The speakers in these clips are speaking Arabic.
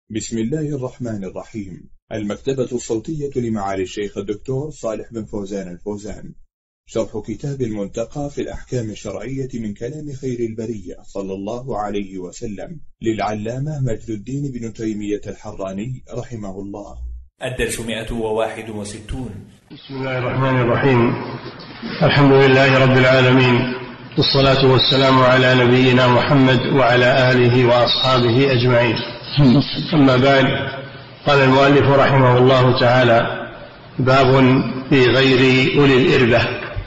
بسم الله الرحمن الرحيم. المكتبة الصوتية لمعالي الشيخ الدكتور صالح بن فوزان الفوزان، شرح كتاب المنتقى في الأحكام الشرعية من كلام خير البرية صلى الله عليه وسلم للعلامة مجد الدين بن تيمية الحراني رحمه الله. الدرس 161. بسم الله الرحمن الرحيم. الحمد لله رب العالمين، والصلاة والسلام على نبينا محمد وعلى آله وأصحابه أجمعين. أما بعد، قال المؤلف رحمه الله تعالى: باب في غير أولي الإربة.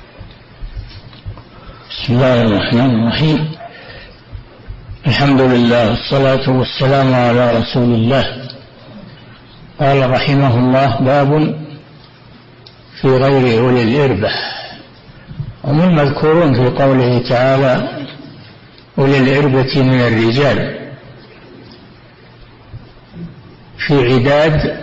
بسم الله الرحمن الرحيم. الحمد لله والصلاة والسلام على رسول الله. قال رحمه الله: باب في غير أولي الإربة. هم المذكورون في قوله تعالى: أولي الإربة من الرجال، في عداد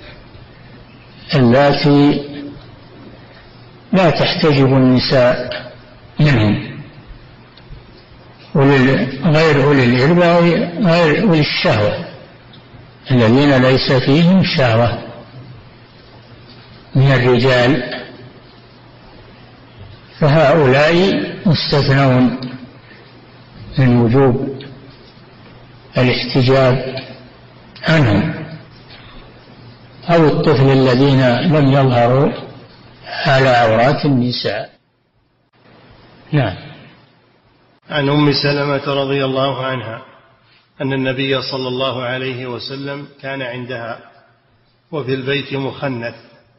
اللاتي لا تحتجب النساء منهم. غير أولي الإربة غير أولي الشهوة، الذين ليس فيهم شهوة من الرجال، فهؤلاء مستثنون من وجوب الاحتجاب عنهم، أو الطفل الذين لم يظهروا على عورات النساء. نعم. عن أم سلمة رضي الله عنها أن النبي صلى الله عليه وسلم كان عندها وفي البيت مخنث،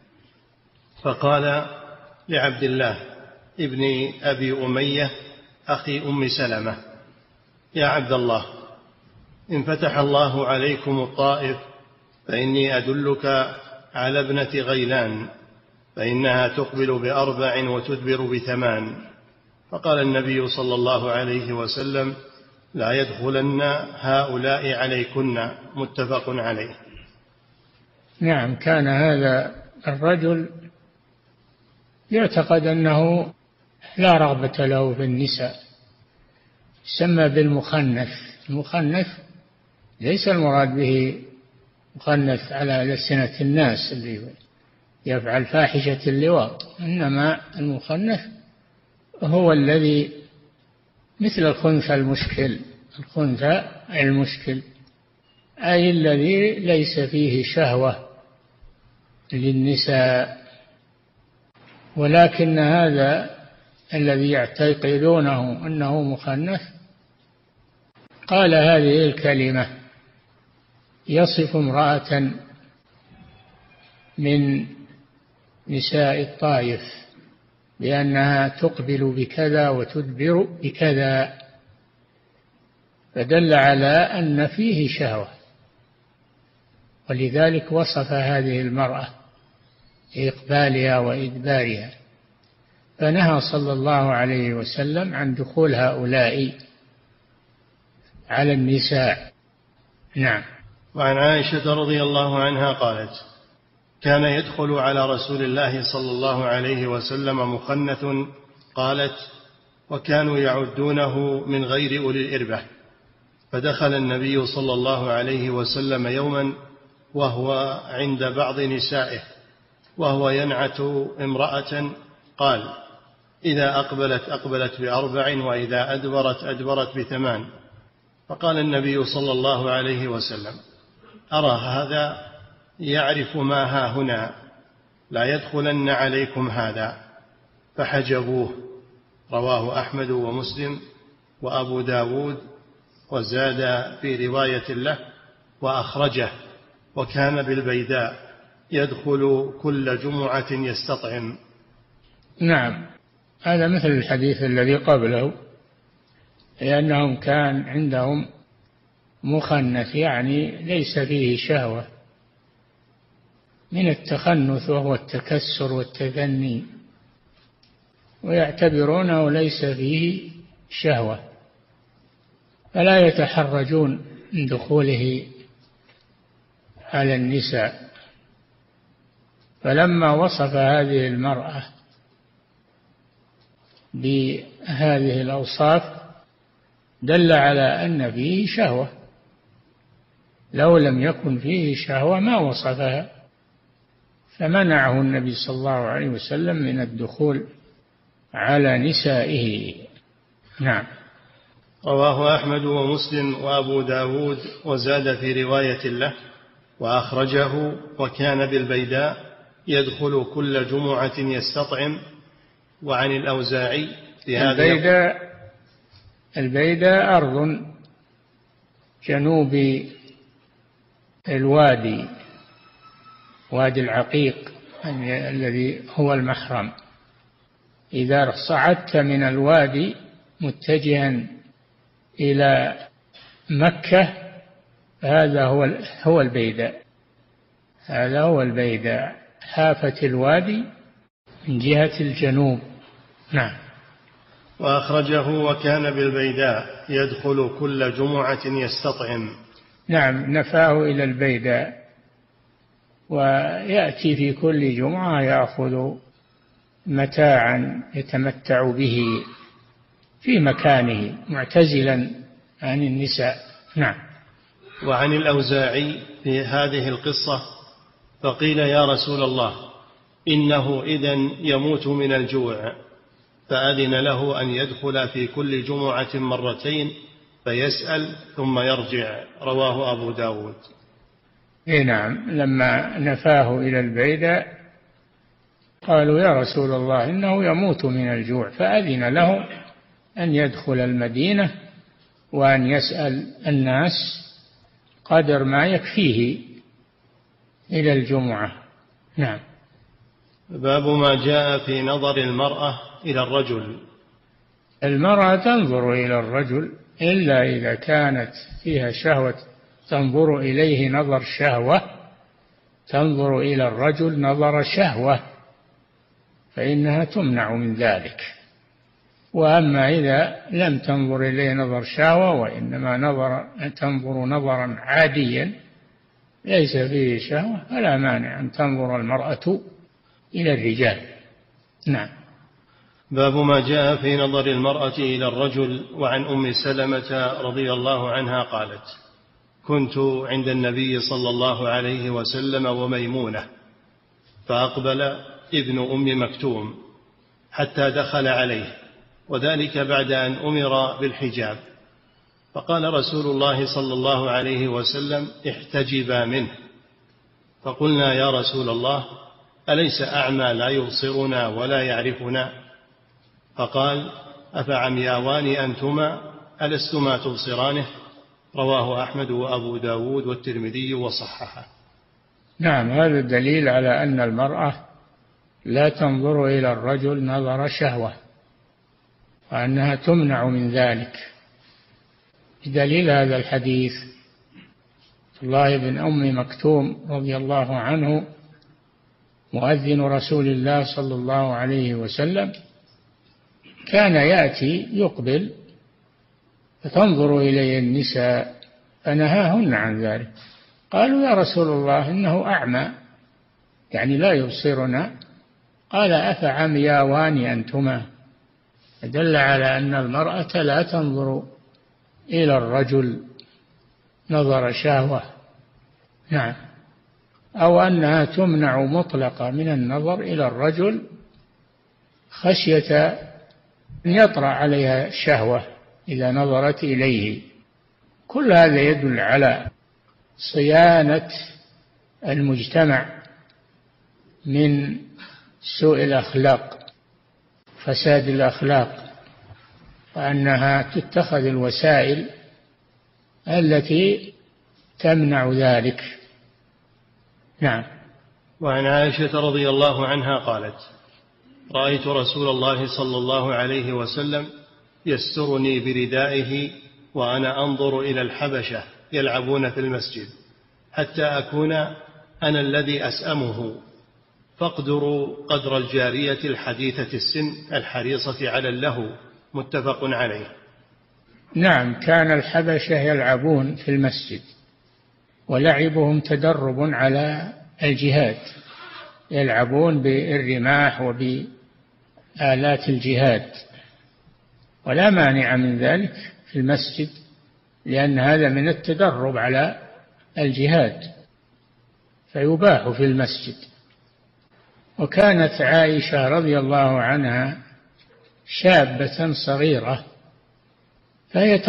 فقال لعبد الله ابن أبي أمية أخي أم سلمة: يا عبد الله، إن فتح الله عليكم الطائف فإني أدلك على ابنة غيلان، فإنها تقبل ب4 وتدبر ب8. فقال النبي صلى الله عليه وسلم: لا يدخلن هؤلاء عليكن. متفق عليه. نعم. كان هذا الرجل يعتقد أنه لا رغبة له في النساء، يسمى بالمخنث. المخنث ليس المراد به مخنث على ألسنة الناس اللي يفعل فاحشة اللواط، إنما المخنث هو الذي مثل الخنثى المشكل. الخنثى المشكل أي الذي ليس فيه شهوة للنساء، ولكن هذا الذي يعتقدونه أنه مخنث قال هذه الكلمة يصف امرأة من نساء الطائف بأنها تقبل بكذا وتدبر بكذا، فدل على أن فيه شهوة، ولذلك وصف هذه المرأة إقبالها وإدبارها، فنهى صلى الله عليه وسلم عن دخول هؤلاء على النساء. نعم. وعن عائشة رضي الله عنها قالت: كان يدخل على رسول الله صلى الله عليه وسلم مخنث. قالت: وكانوا يعدونه من غير أولي الإربة. فدخل النبي صلى الله عليه وسلم يوما وهو عند بعض نسائه وهو ينعت امرأة، قال: إذا أقبلت ب4 وإذا أدبرت ب8. فقال النبي صلى الله عليه وسلم: أرى هذا يعرف ما ها هنا، لا يدخلن عليكم هذا. فحجبوه. رواه أحمد ومسلم وأبو داود، وزاد في رواية له: وأخرجه، وكان بالبيداء يدخل كل جمعة يستطعم. نعم. هذا مثل الحديث الذي قبله، لأنهم كان عندهم مخنث، يعني ليس فيه شهوة من التخنث وهو التكسر والتثني، ويعتبرونه ليس فيه شهوة، فلا يتحرجون من دخوله على النساء. فلما وصف هذه المرأة بهذه الأوصاف دل على أن فيه شهوة، لو لم يكن فيه شهوة ما وصفها، فمنعه النبي صلى الله عليه وسلم من الدخول على نسائه. نعم. رواه أحمد ومسلم وأبو داود، وزاد في رواية له: وأخرجه وكان بالبيداء يدخل كل جمعة يستطعم. وعن الأوزاعي في هذا. البيداء أرض جنوب الوادي، وادي العقيق الذي هو المحرم. إذا صعدت من الوادي متجها إلى مكة هذا هو البيداء. هذا هو البيداء، حافة الوادي من جهة الجنوب. نعم. وأخرجه وكان بالبيداء يدخل كل جمعة يستطعم. نعم، نفاه إلى البيداء، ويأتي في كل جمعة يأخذ متاعا يتمتع به في مكانه معتزلا عن النساء. نعم. وعن الأوزاعي في هذه القصة: فقيل يا رسول الله إنه إذن يموت من الجوع، فأذن له أن يدخل في كل جمعة مرتين فيسأل ثم يرجع. رواه أبو داود. نعم، لما نفاه إلى البيداء قالوا يا رسول الله إنه يموت من الجوع، فأذن له أن يدخل المدينة وأن يسأل الناس قدر ما يكفيه إلى الجمعة. نعم. باب ما جاء في نظر المرأة إلى الرجل. المرأة تنظر إلى الرجل إلا إذا كانت فيها شهوة، تنظر إليه نظر شهوة، تنظر إلى الرجل نظر شهوة، فإنها تمنع من ذلك. وأما إذا لم تنظر إليه نظر شهوة وإنما تنظر نظرا عاديا ليس فيه شهوة، فلا مانع أن تنظر المرأة إلى الرجال. نعم. باب ما جاء في نظر المرأة إلى الرجل. وعن أم سلمة رضي الله عنها قالت: كنت عند النبي صلى الله عليه وسلم وميمونة، فأقبل ابن أم مكتوم حتى دخل عليه، وذلك بعد أن أمر بالحجاب، فقال رسول الله صلى الله عليه وسلم: احتجبا منه. فقلنا يا رسول الله أليس أعمى لا يبصرنا ولا يعرفنا؟ فقال: أفعمياوان أنتما ألستما تبصرانه؟ رواه أحمد وأبو داود والترمذي وصححه. نعم، هذا الدليل على أن المرأة لا تنظر إلى الرجل نظر شهوة، وأنها تمنع من ذلك بدليل هذا الحديث. الله بن أم مكتوم رضي الله عنه مؤذن رسول الله صلى الله عليه وسلم كان يأتي يقبل فتنظر إليه النساء فنهاهن عن ذلك. قالوا يا رسول الله إنه أعمى، يعني لا يبصرنا. قال: أفعمياوان أنتما؟ دل على أن المرأة لا تنظر إلى الرجل نظر شهوة. نعم. أو أنها تمنع مطلقة من النظر إلى الرجل خشية أن يطرأ عليها شهوة إذا نظرت إليه. كل هذا يدل على صيانة المجتمع من سوء الأخلاق، فساد الأخلاق، وأنها تتخذ الوسائل التي تمنع ذلك. نعم. وعن عائشة رضي الله عنها قالت: رأيت رسول الله صلى الله عليه وسلم يسترني بردائه وأنا أنظر إلى الحبشة يلعبون في المسجد حتى أكون أنا الذي أسأمه، فاقدروا قدر الجارية الحديثة السن الحريصة على اللهو. متفق عليه. نعم، كان الحبشة يلعبون في المسجد، ولعبهم تدرب على الجهاد، يلعبون بالرماح وبآلات الجهاد، ولا مانع من ذلك في المسجد، لأن هذا من التدرب على الجهاد، فيباح في المسجد. وكانت عائشة رضي الله عنها شابة صغيرة، فهي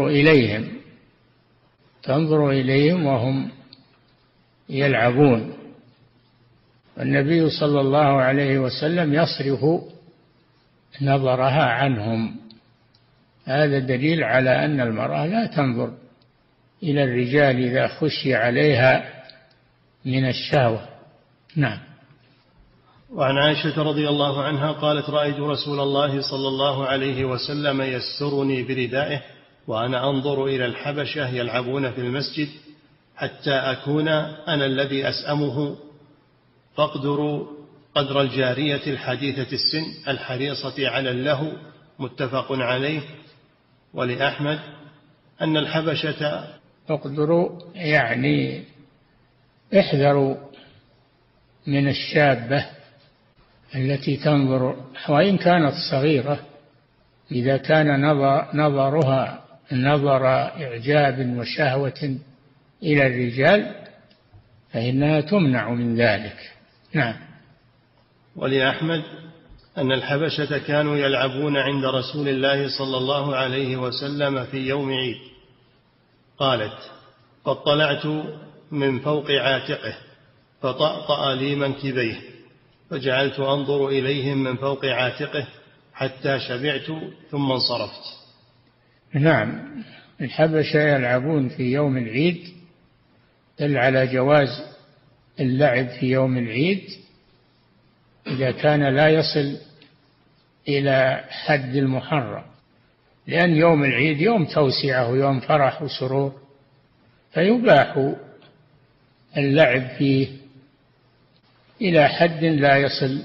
تنظر إليهم وهم يلعبون، والنبي صلى الله عليه وسلم يصرف نظرها عنهم. هذا دليل على أن المرأة لا تنظر إلى الرجال إذا خشي عليها من الشهوة. نعم. وعن عائشة رضي الله عنها قالت: رأيت رسول الله صلى الله عليه وسلم يسترني بردائه وأنا أنظر إلى الحبشة يلعبون في المسجد حتى أكون أنا الذي أسأمه، فاقدروا قدر الجارية الحديثة السن الحريصة على اللهو. متفق عليه. ولأحمد أن الحبشة اقدروا يعني احذروا من الشابة التي تنظر، وإن كانت صغيرة، إذا كان نظرها نظر إعجاب وشهوة إلى الرجال فإنها تمنع من ذلك. نعم. ولأحمد أن الحبشة كانوا يلعبون عند رسول الله صلى الله عليه وسلم في يوم عيد. قالت: فاطلعت من فوق عاتقه فطأطأ لي منكبيه، فجعلت أنظر إليهم من فوق عاتقه حتى شبعت ثم انصرفت. نعم، الحبشة يلعبون في يوم العيد، دل على جواز اللعب في يوم العيد إذا كان لا يصل إلى حد المحرم، لأن يوم العيد يوم توسعة ويوم فرح وسرور، فيباح اللعب فيه إلى حد لا يصل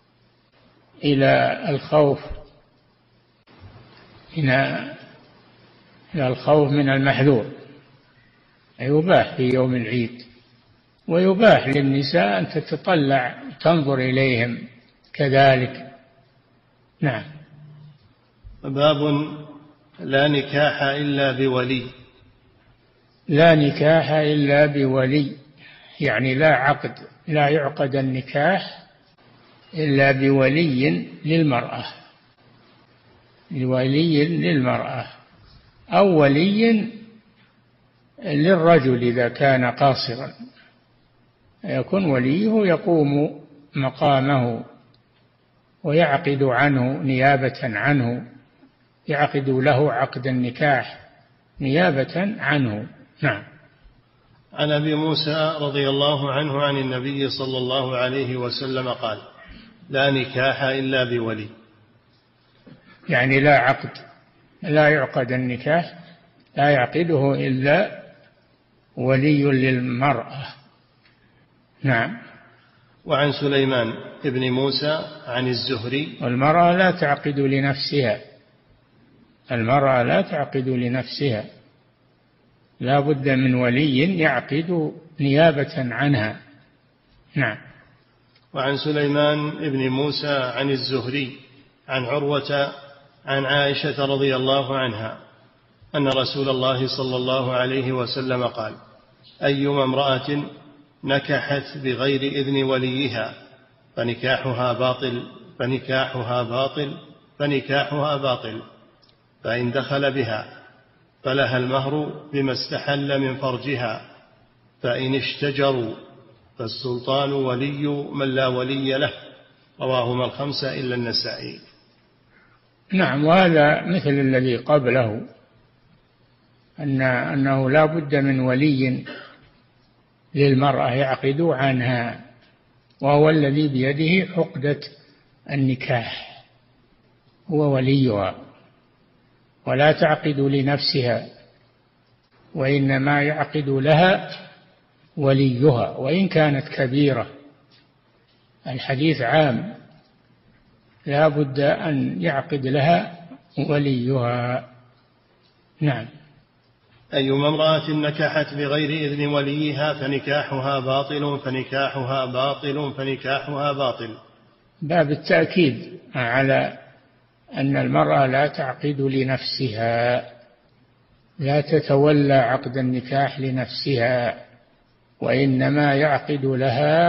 إلى الخوف من المحذور، يباح في يوم العيد. ويباح للنساء أن تتطلع تنظر إليهم كذلك. نعم. باب لا نكاح إلا بولي. لا نكاح إلا بولي، يعني لا يعقد النكاح إلا بولي للمرأة، ولي للمرأة أو ولي للرجل إذا كان قاصرا، يكون وليه يقوم مقامه ويعقد عنه نيابة عنه، يعقد له عقد النكاح نيابة عنه. نعم. عن أبي موسى رضي الله عنه عن النبي صلى الله عليه وسلم قال: لا نكاح إلا بولي. يعني لا يعقد النكاح، لا يعقده إلا ولي للمرأة. نعم. وعن سليمان ابن موسى عن الزهري: والمرأة لا تعقد لنفسها، المرأة لا تعقد لنفسها، لا بد من ولي يعقد نيابة عنها. نعم. وعن سليمان ابن موسى عن الزهري عن عروة عن عائشة رضي الله عنها أن رسول الله صلى الله عليه وسلم قال: أيما امرأة نكحت بغير إذن وليها فنكاحها باطل، فإن دخل بها فلها المهر بما استحل من فرجها، فإن اشتجروا فالسلطان ولي من لا ولي له. رواهما الخمسة إلا النسائي. نعم. وهذا مثل الذي قبله، أنه لا بد من ولي للمرأة يعقد عنها، وهو الذي بيده عقدة النكاح، هو وليها، ولا تعقد لنفسها، وإنما يعقد لها وليها وإن كانت كبيرة. الحديث عام، لا بد أن يعقد لها وليها. نعم. أيما امرأة نكحت بغير إذن وليها فنكاحها باطل. باب التأكيد على أن المرأة لا تعقد لنفسها، لا تتولى عقد النكاح لنفسها، وإنما يعقد لها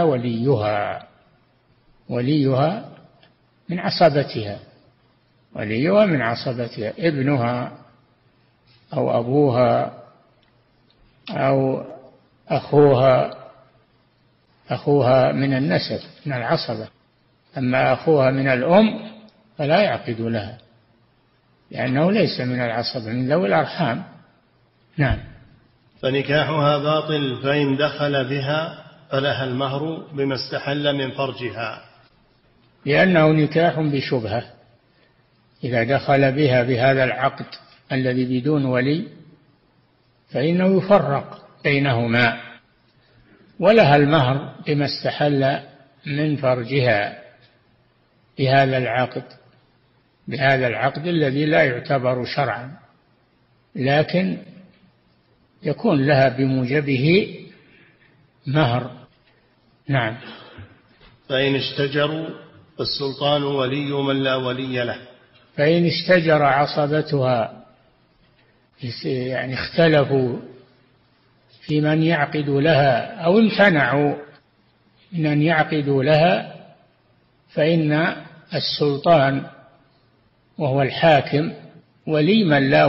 وليها من عصبتها، وليها من عصبتها ابنها أو أبوها أو أخوها من النسب من العصبة. أما أخوها من الأم فلا يعقد لها، لأنه ليس من العصبة، من ذوي الأرحام. نعم. فنكاحها باطل فإن دخل بها فلها المهر بما استحل من فرجها، لأنه نكاح بشبهة. إذا دخل بها بهذا العقد الذي بدون ولي فإنه يفرق بينهما، ولها المهر بما استحل من فرجها بهذا العقد الذي لا يعتبر شرعا، لكن يكون لها بموجبه مهر. نعم. فإن اشتجروا فالسلطان ولي من لا ولي له. فإن اشتجر عصبتها، يعني اختلفوا في من يعقد لها أو امتنعوا من أن يعقدوا لها، فإن السلطان وهو الحاكم ولي من لا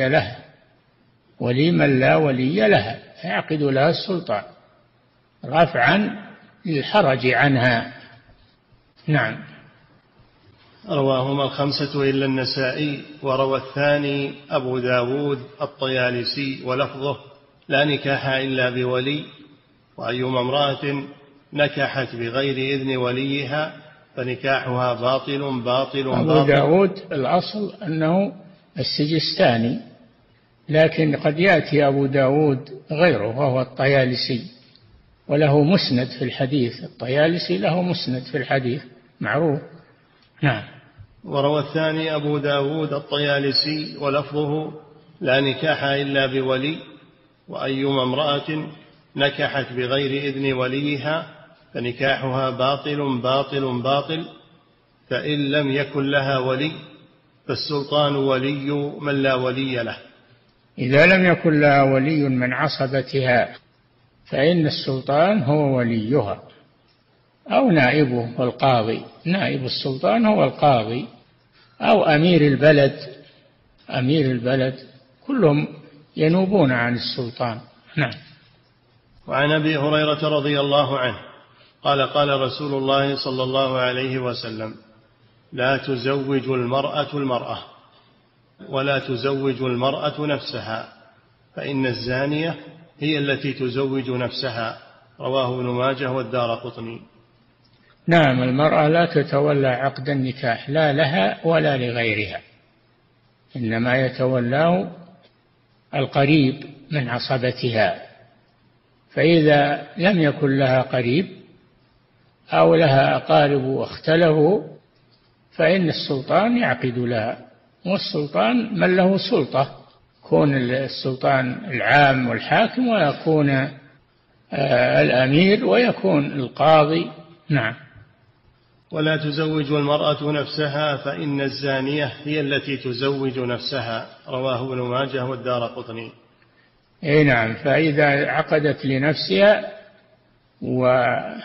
ولي لها يعقد لها السلطان رفعا للحرج عنها. نعم. رواهما الخمسة إلا النسائي. وروى الثاني أبو داود الطيالسي ولفظه: لا نكاح إلا بولي، وأيما امرأة نكحت بغير إذن وليها فنكاحها باطل باطل باطل. أبو داود الأصل أنه السجستاني، لكن قد يأتي أبو داود غيره وهو الطيالسي، وله مسند في الحديث. الطيالسي له مسند في الحديث معروف. نعم. وروى الثاني أبو داود الطيالسي ولفظه: لا نكاح إلا بولي، وأيما امرأة نكحت بغير إذن وليها فنكاحها باطل باطل باطل، فإن لم يكن لها ولي فالسلطان ولي من لا ولي له. إذا لم يكن لها ولي من عصبتها فإن السلطان هو وليها أو نائبه القاضي. نائب السلطان هو القاضي أو أمير البلد كلهم ينوبون عن السلطان. نعم. وعن أبي هريرة رضي الله عنه قال: قال رسول الله صلى الله عليه وسلم: لا تزوج المرأة ولا تزوج المرأة نفسها، فإن الزانية هي التي تزوج نفسها. رواه ابن ماجه والدارقطني. نعم. المرأة لا تتولى عقد النكاح لا لها ولا لغيرها، إنما يتولاه القريب من عصبتها. فإذا لم يكن لها قريب أو لها أقارب واختلفوا فإن السلطان يعقد لها، والسلطان من له سلطة، يكون السلطان العام والحاكم، ويكون الأمير، ويكون القاضي. نعم. ولا تزوج المرأة نفسها فإن الزانية هي التي تزوج نفسها. رواه ابن ماجه والدارقطني. اي نعم. فإذا عقدت لنفسها ودخل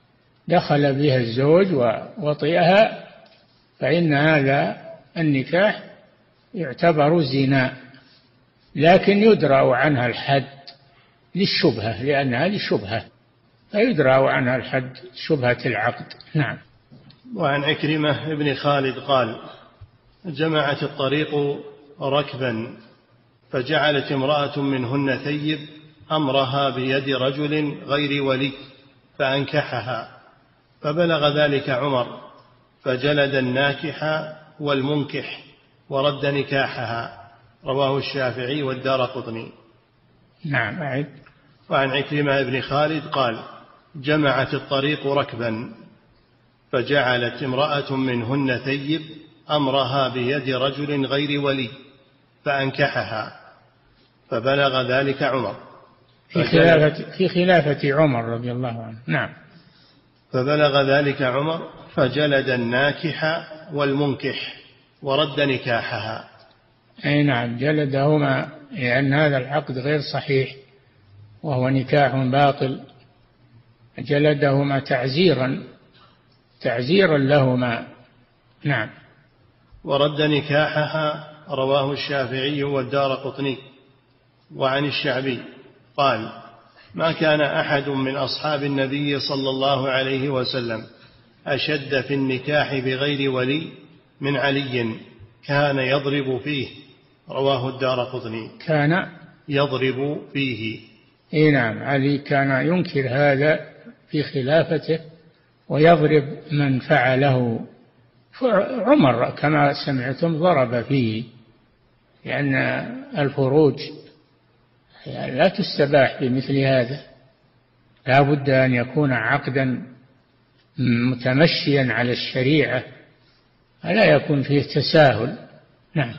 بها الزوج ووطئها فإن هذا النكاح يعتبر زنا، لكن يدرأ عنها الحد للشبهة، لأنها لشبهة فيدرأ عنها الحد شبهة العقد. نعم. وعن عكرمة بن خالد قال: جمعت الطريق ركبا فجعلت امرأة منهن ثيب أمرها بيد رجل غير ولي فأنكحها، فبلغ ذلك عمر فجلد الناكح والمنكح ورد نكاحها. رواه الشافعي والدارقطني. نعم. أعد. وعن عكرمة بن خالد قال: جمعت الطريق ركبا فجعلت امرأة منهن ثيب أمرها بيد رجل غير ولي فأنكحها، فبلغ ذلك عمر في خلافة عمر رضي الله عنه. نعم. فبلغ ذلك عمر فجلد الناكح والمنكح ورد نكاحها. أي نعم. جلدهما لأن هذا العقد غير صحيح، وهو نكاح باطل، جلدهما تعزيرا لهما. نعم. ورد نكاحها رواه الشافعي والدارقطني. وعن الشعبي قال: ما كان أحد من أصحاب النبي صلى الله عليه وسلم أشد في النكاح بغير ولي من علي، كان يضرب فيه. رواه الدارقطني. كان يضرب فيه. نعم، علي كان ينكر هذا في خلافته ويضرب من فعله. عمر كما سمعتم ضرب فيه، لأن الفروج لا تستباح بمثل هذا، لا بد أن يكون عقدا متمشيا على الشريعة، لا يكون فيه تساهل. نعم.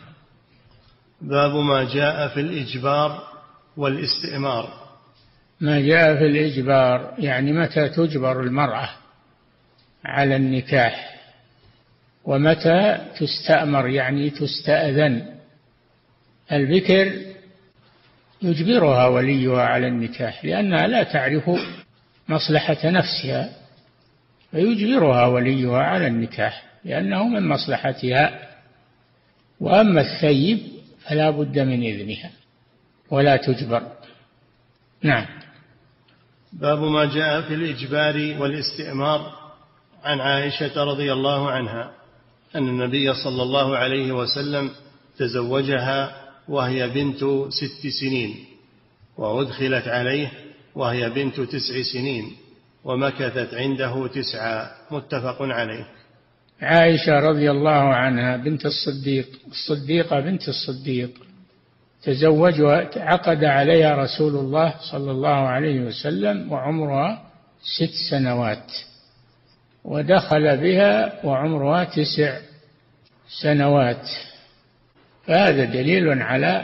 باب ما جاء في الإجبار والاستئمار. ما جاء في الإجبار يعني متى تجبر المرأة على النكاح، ومتى تستأمر يعني تستأذن. البكر يجبرها وليها على النكاح لأنها لا تعرف مصلحة نفسها، فيجبرها وليها على النكاح لأنه من مصلحتها. وأما الثيب فلا بد من إذنها ولا تجبر. نعم. باب ما جاء في الإجبار والاستئمار. عن عائشة رضي الله عنها أن النبي صلى الله عليه وسلم تزوجها وهي بنت 6 سنين، وأدخلت عليه وهي بنت 9 سنين، ومكثت عنده 9. متفق عليه. عائشة رضي الله عنها بنت الصديقة بنت الصديق تزوجها، عقد عليها رسول الله صلى الله عليه وسلم وعمرها 6 سنوات، ودخل بها وعمرها 9 سنوات. فهذا دليل على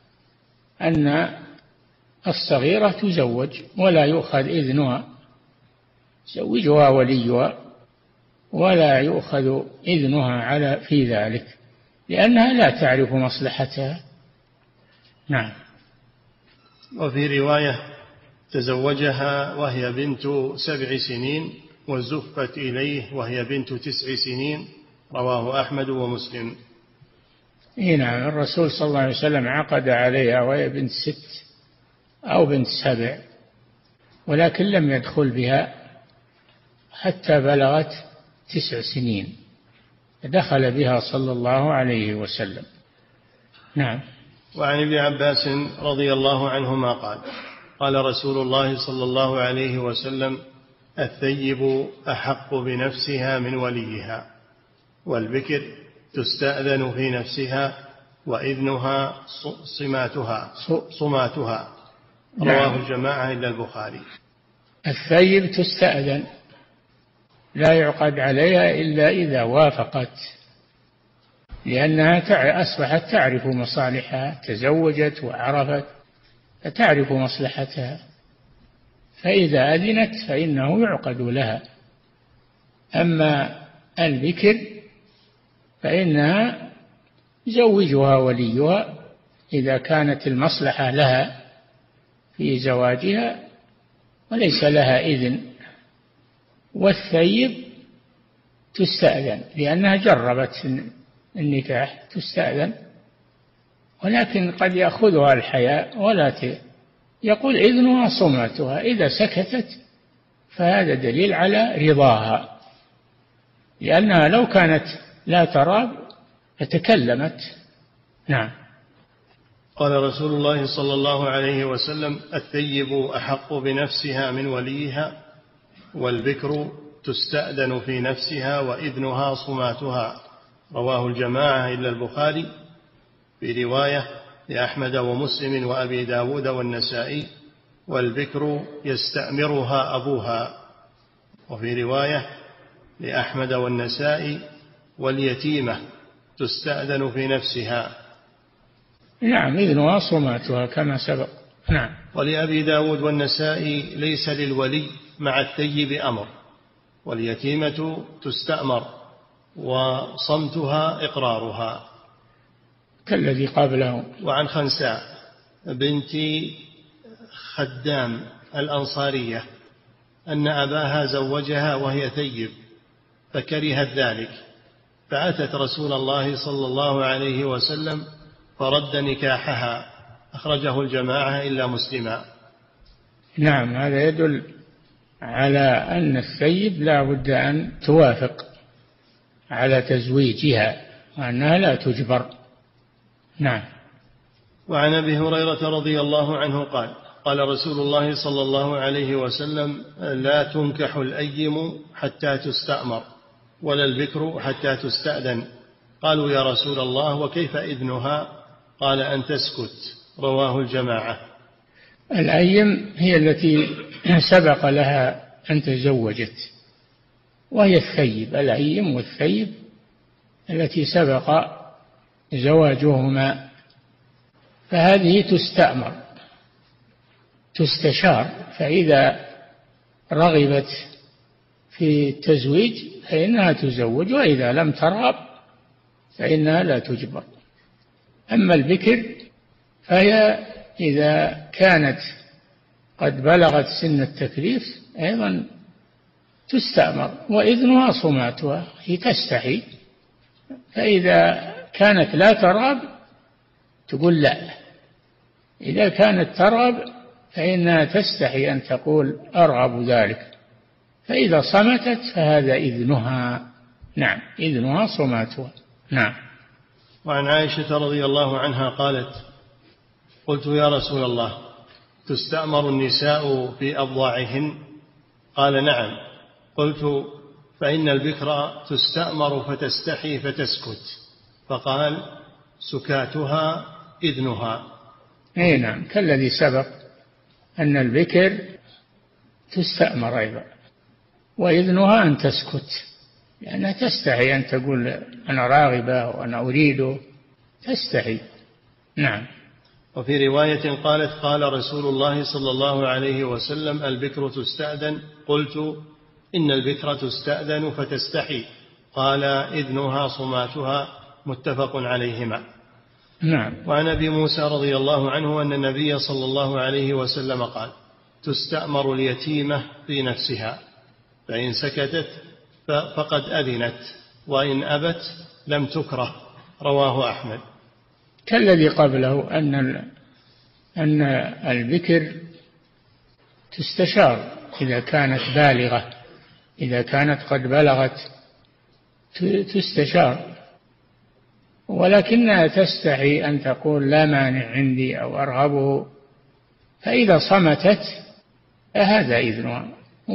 أن الصغيرة تزوج ولا يؤخذ إذنها، يزوجها وليها ولا يؤخذ إذنها في ذلك، لأنها لا تعرف مصلحتها. نعم. وفي رواية: تزوجها وهي بنت 7 سنين وزفت إليه وهي بنت 9 سنين. رواه أحمد ومسلم. نعم. الرسول صلى الله عليه وسلم عقد عليها وهي بنت 6 أو بنت 7، ولكن لم يدخل بها حتى بلغت 9 سنين، دخل بها صلى الله عليه وسلم. نعم. وعن ابن عباس رضي الله عنهما قال: قال رسول الله صلى الله عليه وسلم: الثيب أحق بنفسها من وليها، والبكر تستأذن في نفسها وإذنها صماتها. رواه الجماعة إلا البخاري. الثيب تستأذن، لا يعقد عليها إلا إذا وافقت، لأنها أصبحت تعرف مصالحها، تزوجت وعرفت فتعرف مصلحتها، فإذا أذنت فإنه يعقد لها. أما البكر فإنها يزوجها وليها إذا كانت المصلحة لها في زواجها وليس لها إذن. والثيب تستأذن لأنها جربت النكاح، تستأذن، ولكن قد يأخذها الحياء ولا يقول إذنها صمتها. إذا سكتت فهذا دليل على رضاها، لأنها لو كانت لا تراب فتكلمت. نعم. قال رسول الله صلى الله عليه وسلم: الثيب أحق بنفسها من وليها، والبكر تستأذن في نفسها وإذنها صماتها. رواه الجماعة إلا البخاري. في رواية لأحمد ومسلم وأبي داود والنسائي: والبكر يستأمرها أبوها. وفي رواية لأحمد والنسائي: واليتيمة تستأذن في نفسها. نعم، إذنها صماتها كما سبق. نعم. ولأبي داود والنسائي: ليس للولي مع الثيب أمر، واليتيمة تستأمر وصمتها إقرارها، كالذي قبله. وعن خنساء بنت خدام الأنصارية أن أباها زوجها وهي ثيب فكرهت ذلك، فأتت رسول الله صلى الله عليه وسلم فرد نكاحها. أخرجه الجماعة إلا مسلما. نعم، هذا يدل على أن الثيب لا بد أن توافق على تزويجها وأنها لا تجبر. نعم. وعن أبي هريرة رضي الله عنه قال قال رسول الله صلى الله عليه وسلم: لا تنكح الأيم حتى تستأمر ولا البكر حتى تستأذن. قالوا: يا رسول الله وكيف إذنها؟ قال: أن تسكت. رواه الجماعة. الأيم هي التي سبق لها أن تزوجت، وهي الثيب. الأيم والثيب التي سبق زواجهما، فهذه تستأمر تستشار، فإذا رغبت في التزويج فإنها تزوج، وإذا لم ترغب فإنها لا تجبر. أما البكر فهي إذا كانت قد بلغت سن التكليف أيضا تستأمر، وإذنها صماتها، هي تستحي، فإذا كانت لا ترغب تقول لا، إذا كانت ترغب فإنها تستحي أن تقول أرغب ذلك، فإذا صمتت فهذا إذنها. نعم، إذنها صماتها. نعم. وعن عائشة رضي الله عنها قالت: قلت: يا رسول الله، تستأمر النساء في أبضاعهن؟ قال: نعم. قلت: فإن البكر تستأمر فتستحي فتسكت. فقال: سكاتها إذنها. أي نعم، كالذي سبق أن البكر تستأمر أيضا، وإذنها أن تسكت، لأنها تستحي أن تقول أنا راغبة وأنا أريد، تستحي. نعم. وفي رواية قالت: قال رسول الله صلى الله عليه وسلم: البكر تستأذن. قلت: إن البكر تستأذن فتستحي. قال: إذنها صماتها. متفق عليهما. نعم. وعن أبي موسى رضي الله عنه أن النبي صلى الله عليه وسلم قال: تستأمر اليتيمة في نفسها، فإن سكتت فقد أذنت، وإن أبت لم تكره. رواه أحمد. كالذي قبله أن البكر تستشار إذا كانت بالغة، إذا كانت قد بلغت تستشار، ولكنها تستحي أن تقول لا مانع عندي أو أرغبه، فإذا صمتت فهذا إذنها،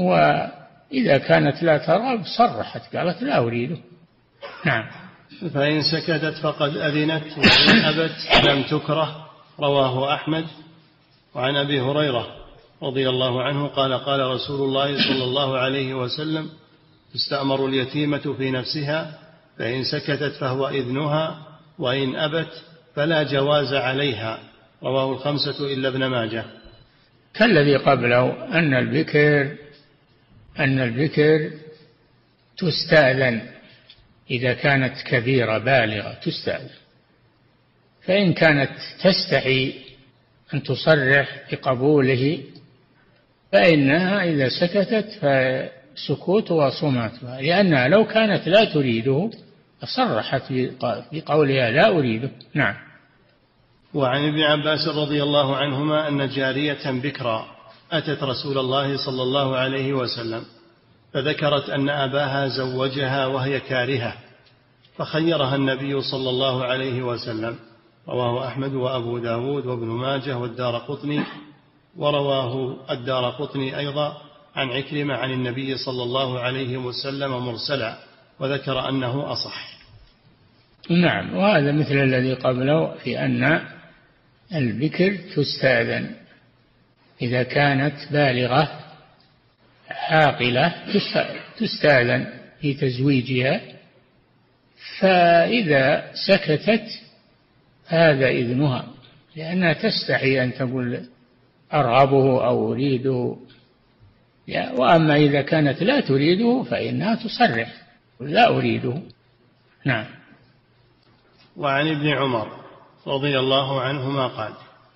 وإذا كانت لا ترغب صرحت قالت لا أريده. نعم. فإن سكتت فقد أذنت، وإن أبت لم تكره. رواه أحمد. وعن أبي هريرة رضي الله عنه قال: قال رسول الله صلى الله عليه وسلم: تستأمر اليتيمة في نفسها، فإن سكتت فهو إذنها، وإن أبت فلا جواز عليها. رواه الخمسة إلا ابن ماجه. كالذي قبله أن البكر تستأذن إذا كانت كبيرة بالغة تستأذن، فإن كانت تستحي أن تصرح بقبوله فإنها إذا سكتت فسكوتها صماتها، لأنها لو كانت لا تريده صرحت بقولها لا أريده. نعم. وعن ابن عباس رضي الله عنهما أن جارية بكرا أتت رسول الله صلى الله عليه وسلم فذكرت أن أباها زوجها وهي كارهة، فخيرها النبي صلى الله عليه وسلم. رواه أحمد وأبو داود وابن ماجه والدارقطني، ورواه الدارقطني أيضا عن عكرمة عن النبي صلى الله عليه وسلم مرسلا، وذكر أنه أصح. نعم. وهذا مثل الذي قبله في أن البكر تستأذن إذا كانت بالغة عاقلة، تستأذن في تزويجها، فإذا سكتت هذا إذنها، لأنها تستحي أن تقول أرغبه أو أريده. وأما إذا كانت لا تريده فإنها تصرح لا أريده. نعم. وعن ابن عمر رضي الله عنهما قال: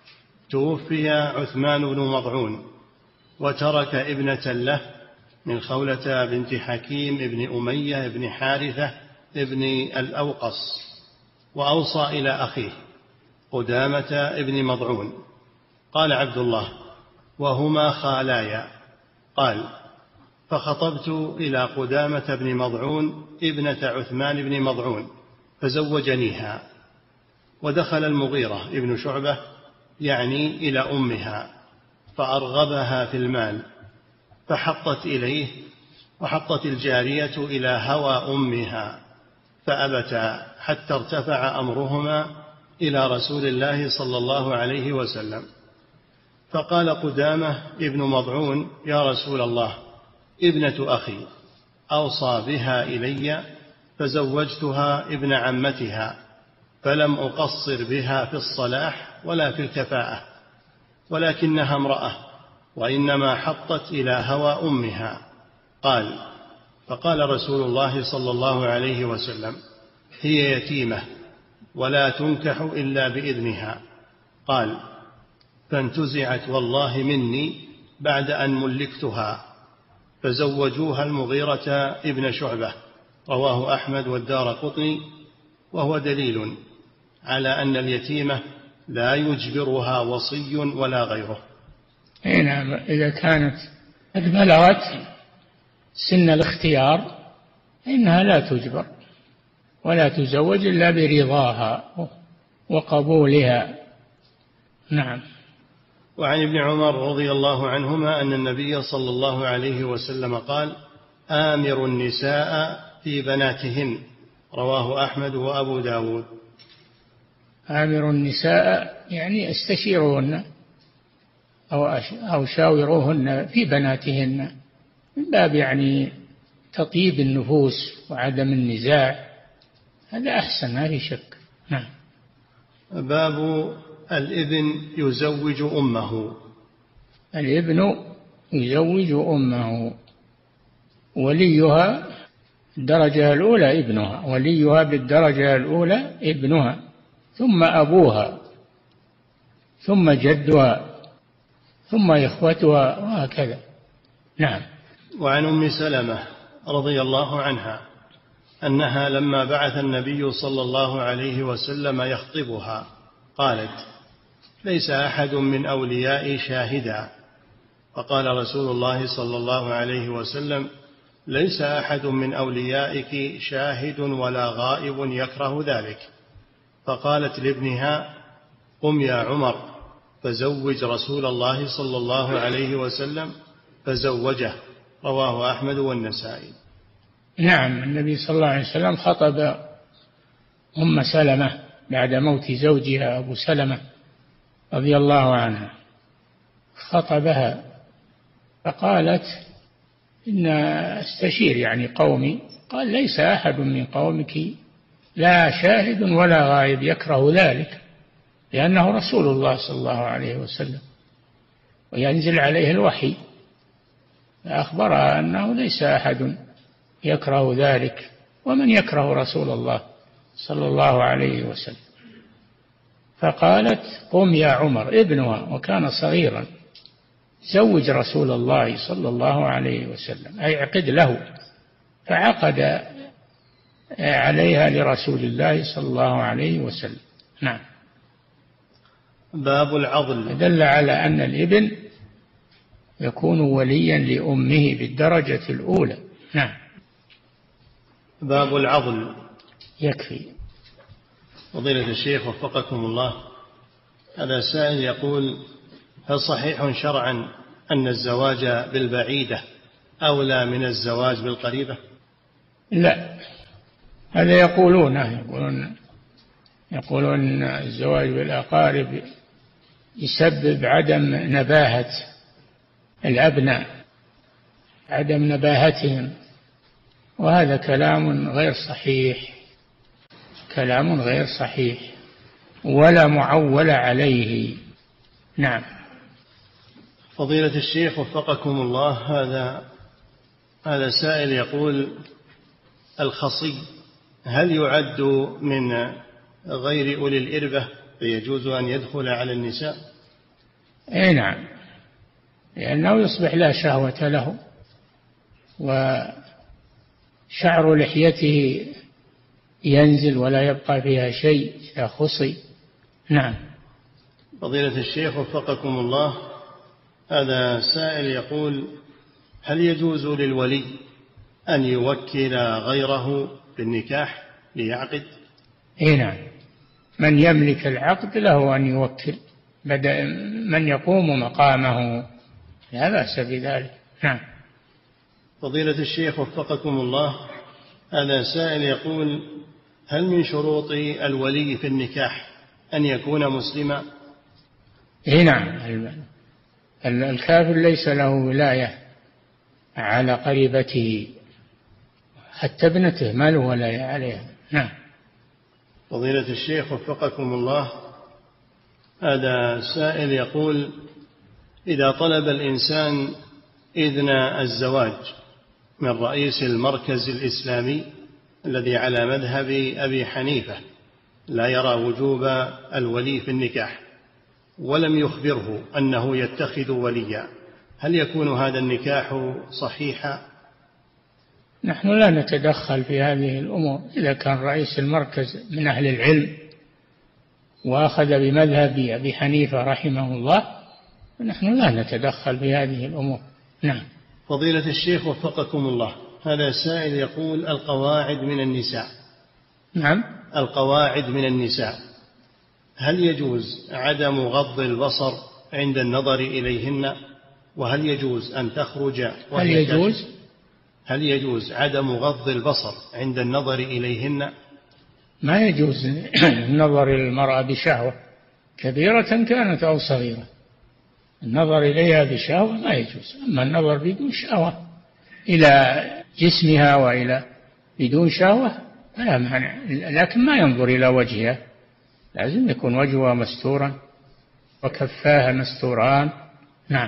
توفي عثمان بن مضعون وترك ابنة له من خولة بنت حكيم بن أمية بن حارثة بن الأوقص، وأوصى إلى أخيه قدامة ابن مضعون. قال عبد الله: وهما خالايا. قال: فخطبت إلى قدامة بن مضعون ابنة عثمان بن مضعون فزوجنيها. ودخل المغيرة ابن شعبة يعني إلى أمها فأرغبها في المال، فحطت إليه، وحطت الجارية إلى هوى أمها، فأبتا حتى ارتفع أمرهما إلى رسول الله صلى الله عليه وسلم. فقال قدامة ابن مضعون: يا رسول الله، ابنة أخي أوصى بها إلي فزوجتها ابن عمتها، فلم أقصر بها في الصلاح ولا في الكفاءة، ولكنها امرأة، وإنما حطت إلى هوى أمها. قال: فقال رسول الله صلى الله عليه وسلم: هي يتيمة ولا تنكح إلا بإذنها. قال: فانتزعت والله مني بعد أن ملكتها، فزوجوها المغيرة ابن شعبة. رواه أحمد والدارقطني، وهو دليل على أن اليتيمة لا يجبرها وصي ولا غيره. نعم، إذا كانت قد بلغت سن الاختيار إنها لا تجبر ولا تزوج إلا برضاها وقبولها. نعم. وعن ابن عمر رضي الله عنهما أن النبي صلى الله عليه وسلم قال: آمر النساء في بناتهن. رواه أحمد وأبو داود. آمر النساء يعني استشيروهن أو شاوروهن في بناتهن، من باب يعني تطيب النفوس وعدم النزاع، هذا أحسن، ما في شك. نعم. باب الابن يزوج أمه. الابن يزوج أمه، وليها الدرجة الأولى ابنها، وليها بالدرجة الأولى ابنها، ثم أبوها، ثم جدها، ثم إخوتها، وهكذا. نعم. وعن أم سلمة رضي الله عنها أنها لما بعث النبي صلى الله عليه وسلم يخطبها قالت: ليس أحد من أوليائي شاهدا. فقال رسول الله صلى الله عليه وسلم: ليس أحد من أوليائك شاهد ولا غائب يكره ذلك. فقالت لابنها: قم يا عمر فزوج رسول الله صلى الله عليه وسلم، فزوجه. رواه أحمد والنسائي. نعم، النبي صلى الله عليه وسلم خطب أم سلمة بعد موت زوجها أبو سلمة رضي الله عنها، خطبها فقالت: إن استشير يعني قومي. قال: ليس أحد من قومك لا شاهد ولا غائب يكره ذلك، لأنه رسول الله صلى الله عليه وسلم وينزل عليه الوحي، فأخبرها أنه ليس أحد يكره ذلك، ومن يكره رسول الله صلى الله عليه وسلم. فقالت: قم يا عمر، ابنها وكان صغيرا، زوج رسول الله صلى الله عليه وسلم، أي اعقد له. فعقد عليها لرسول الله صلى الله عليه وسلم. نعم. باب العضل. دل على أن الابن يكون وليا لأمه بالدرجة الأولى. نعم. باب العضل. يكفي. فضيلة الشيخ وفقكم الله، هذا سائل يقول: هل صحيح شرعا أن الزواج بالبعيدة أولى من الزواج بالقريبة؟ لا، هذا يقولون الزواج بالأقارب يسبب عدم نباهة الأبناء، عدم نباهتهم، وهذا كلام غير صحيح، كلام غير صحيح ولا معول عليه. نعم. فضيلة الشيخ وفقكم الله، هذا سائل يقول: الخصي هل يعد من غير أولي الإربة فيجوز أن يدخل على النساء؟ أي نعم، لأنه يصبح لا شهوة له، وشعر لحيته ينزل ولا يبقى فيها شيء إذا خصي. نعم. فضيلة الشيخ وفقكم الله، هذا سائل يقول: هل يجوز للولي أن يوكل غيره بالنكاح ليعقد؟ إيه نعم، من يملك العقد له أن يوكل بدأ من يقوم مقامه، لا بأس بذلك. نعم. فضيلة الشيخ وفقكم الله، هذا سائل يقول: هل من شروط الولي في النكاح أن يكون مسلما؟ إيه نعم، الكافر ليس له ولاية على قريبته، حتى ابنته ما له ولاية عليها. نعم. فضيلة الشيخ وفقكم الله، هذا سائل يقول: إذا طلب الإنسان إذن الزواج من رئيس المركز الإسلامي الذي على مذهب أبي حنيفة لا يرى وجوب الولي في النكاح ولم يخبره أنه يتخذ وليا، هل يكون هذا النكاح صحيحا؟ نحن لا نتدخل في هذه الأمور. إذا كان رئيس المركز من أهل العلم وأخذ بمذهب أبي حنيفة رحمه الله، نحن لا نتدخل في هذه الأمور. نعم. فضيلة الشيخ وفقكم الله، هذا سائل يقول: القواعد من النساء. نعم. القواعد من النساء، هل يجوز عدم غض البصر عند النظر إليهن؟ وهل يجوز أن تخرج هل يجوز عدم غض البصر عند النظر إليهن؟ ما يجوز النظر إلى المرأة بشهوة، كبيرة كانت أو صغيرة. النظر إليها بشهوة ما يجوز، أما النظر بدون شهوة إلى جسمها وإلى بدون شهوة فلا مانع، لكن ما ينظر إلى وجهها، لازم يكون وجهها مستورا وكفاها مستوران. نعم.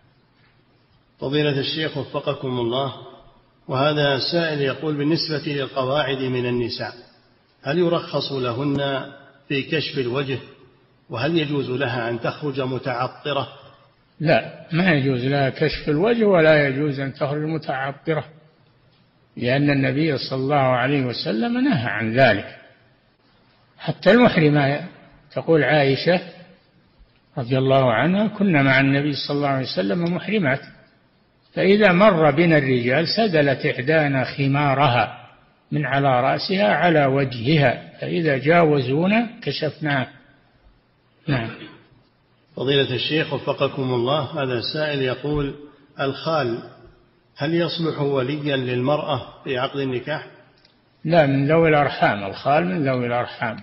فضيلة الشيخ وفقكم الله، وهذا سائل يقول: بالنسبة للقواعد من النساء، هل يرخص لهن في كشف الوجه؟ وهل يجوز لها أن تخرج متعطرة؟ لا، ما يجوز لها كشف الوجه ولا يجوز أن تخرج متعطرة، لأن النبي صلى الله عليه وسلم نهى عن ذلك. حتى المحرمة، تقول عائشة رضي الله عنها: كنا مع النبي صلى الله عليه وسلم محرمات، فإذا مر بنا الرجال سدلت إحدانا خمارها من على رأسها على وجهها، فإذا جاوزونا كشفناه. نعم. فضيلة الشيخ وفقكم الله، هذا سائل يقول: الخال هل يصلح وليا للمرأة في عقد النكاح؟ لا، من ذوي الأرحام، الخال من ذوي الأرحام.